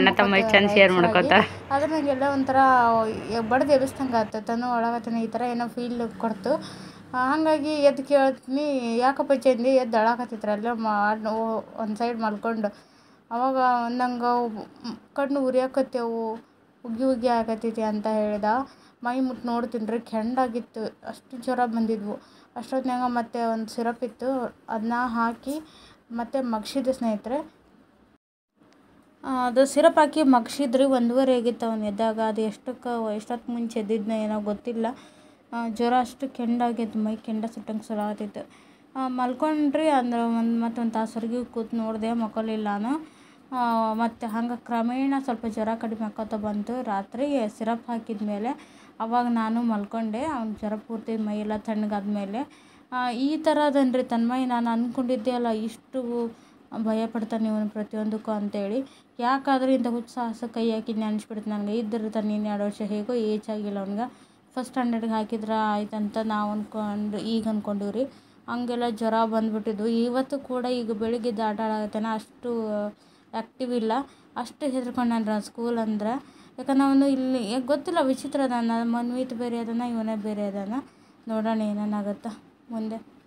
ಅದ್ರ ನಂಗೆಲ್ಲ ಒಂಥರ ಬಡ್ದು ಎಬ್ಬಿಸ್ದಂಗೆ ಆಗ್ತದೆ. ತನು ಒಳಗತನ ಈ ಥರ ಏನೋ ಫೀಲ್ ಕೊಡ್ತು. ಹಾಗಾಗಿ ಎದ್ದು ಕೇಳ್ತೀನಿ, ಯಾಕಪ್ಪ ಚಂದಿ ಎದ್ದು ಅಳಾಕತ್ತಿದ್ರು ಅಲ್ಲೇ ಮಾ ಒಂದು ಸೈಡ್ ಮಲ್ಕೊಂಡು. ಅವಾಗ ನಂಗೆ ಕಣ್ಣು ಉರಿಯಾಕತ್ತೇವು, ಉಗ್ಗಿ ಉಗ್ಗಿ ಆಗತ್ತೈತಿ ಅಂತ ಹೇಳ್ದ. ಮೈ ಮುಟ್ಟು ನೋಡ್ತೀನಿ ರೀ, ಕೆಂಡಾಗಿತ್ತು, ಅಷ್ಟು ಜ್ವರ ಬಂದಿದ್ವು. ಅಷ್ಟೊತ್ತಿನಾಗ ಮತ್ತೆ ಒಂದು ಸಿರಪ್ ಇತ್ತು, ಅದನ್ನ ಹಾಕಿ ಮತ್ತು ಮಗ್ಸಿದ್ದೆ ಸ್ನೇಹಿತರೆ. ಅದು ಸಿರಪ್ ಹಾಕಿ ಮಗ್ಸಿದ್ರಿ. ಒಂದೂವರೆ ಆಗಿತ್ತು ಅವ್ನು ಎದ್ದಾಗ. ಅದು ಎಷ್ಟಕ್ಕೆ ಎಷ್ಟೊತ್ತು ಮುಂಚೆ ಎದ್ದಿದ್ನ ಏನೋ ಗೊತ್ತಿಲ್ಲ. ಜ್ವರ ಅಷ್ಟು ಕೆಂಡಾಗಿತ್ತು, ಮೈ ಕೆಂಡ ಸುಟ್ಟಂಗೆ ಸುರ ಆಗ್ತಿತ್ತು. ಮಲ್ಕೊಂಡ್ರಿ ಅಂದ್ರೆ ಒಂದು ಮತ್ತೊಂದು ತಾಸವರೆಗೆ ಕೂತು ನೋಡಿದೆ, ಮಕ್ಕೊಲಿಲ್ಲ ನಾನು. ಮತ್ತು ಹಂಗೆ ಕ್ರಮೇಣ ಸ್ವಲ್ಪ ಜ್ವರ ಕಡಿಮೆ ಆಕೋತ ಬಂತು. ರಾತ್ರಿ ಸಿರಪ್ ಹಾಕಿದ ಮೇಲೆ ಅವಾಗ ನಾನು ಮಲ್ಕೊಂಡೆ. ಅವ್ನು ಜ್ವರ ಪೂರ್ತಿ ಮೈಯೆಲ್ಲ ತಣ್ಣಗಾದ್ಮೇಲೆ ಈ ಥರ ಅದನ್ರಿ ತನ್ಮಯ್. ನಾನು ಅಂದ್ಕೊಂಡಿದ್ದೆ ಅಲ್ಲ ಇಷ್ಟು ಭಯ ಪಡ್ತಾನೆ ಇವನು ಪ್ರತಿಯೊಂದಕ್ಕೂ ಅಂತೇಳಿ. ಯಾಕಾದರೂ ಇಂಥ ಹುತ್ಸಾಹಸ ಕೈ ಹಾಕಿದ್ನಿ ಅನಿಸ್ಬಿಡ್ತು ನನಗೆ. ಇದ್ದಿರ್ತಾನೆ ನೀನು ಎರಡು ವರ್ಷ ಹೇಗೋ ಏಜ್ ಆಗಿಲ್ಲ ಅವ್ನಿಗೆ. ಫಸ್ಟ್ ಸ್ಟ್ಯಾಂಡರ್ಡ್ಗೆ ಹಾಕಿದ್ರೆ ಆಯ್ತಂತ ನಾವು ಅಂದ್ಕೊಂಡು ಈಗ ಅಂದ್ಕೊಂಡಿವಿ ರೀ. ಹಂಗೆಲ್ಲ ಜ್ವರ ಬಂದುಬಿಟ್ಟಿದ್ವು. ಇವತ್ತು ಕೂಡ ಈಗ ಬೆಳಿಗ್ಗೆದ್ದು ಆಟ ಆಡಾಕತ್ತಾನ, ಅಷ್ಟು ಆ್ಯಕ್ಟಿವ್ ಇಲ್ಲ. ಅಷ್ಟು ಹೆದರ್ಕೊಂಡು ನಾನು ಸ್ಕೂಲ್ ಅಂದ್ರೆ. ಯಾಕಂದ್ರೆ ಅವನು ಇಲ್ಲಿ ಗೊತ್ತಿಲ್ಲ, ವಿಚಿತ್ರ ಅದಾನ. ಮನ್ವಿತ್ ಬೇರೆ ಅದಾನ, ಇವನೇ ಬೇರೆ ಅದಾನ. ನೋಡೋಣ ಏನೇನಾಗತ್ತಾ ಮುಂದೆ.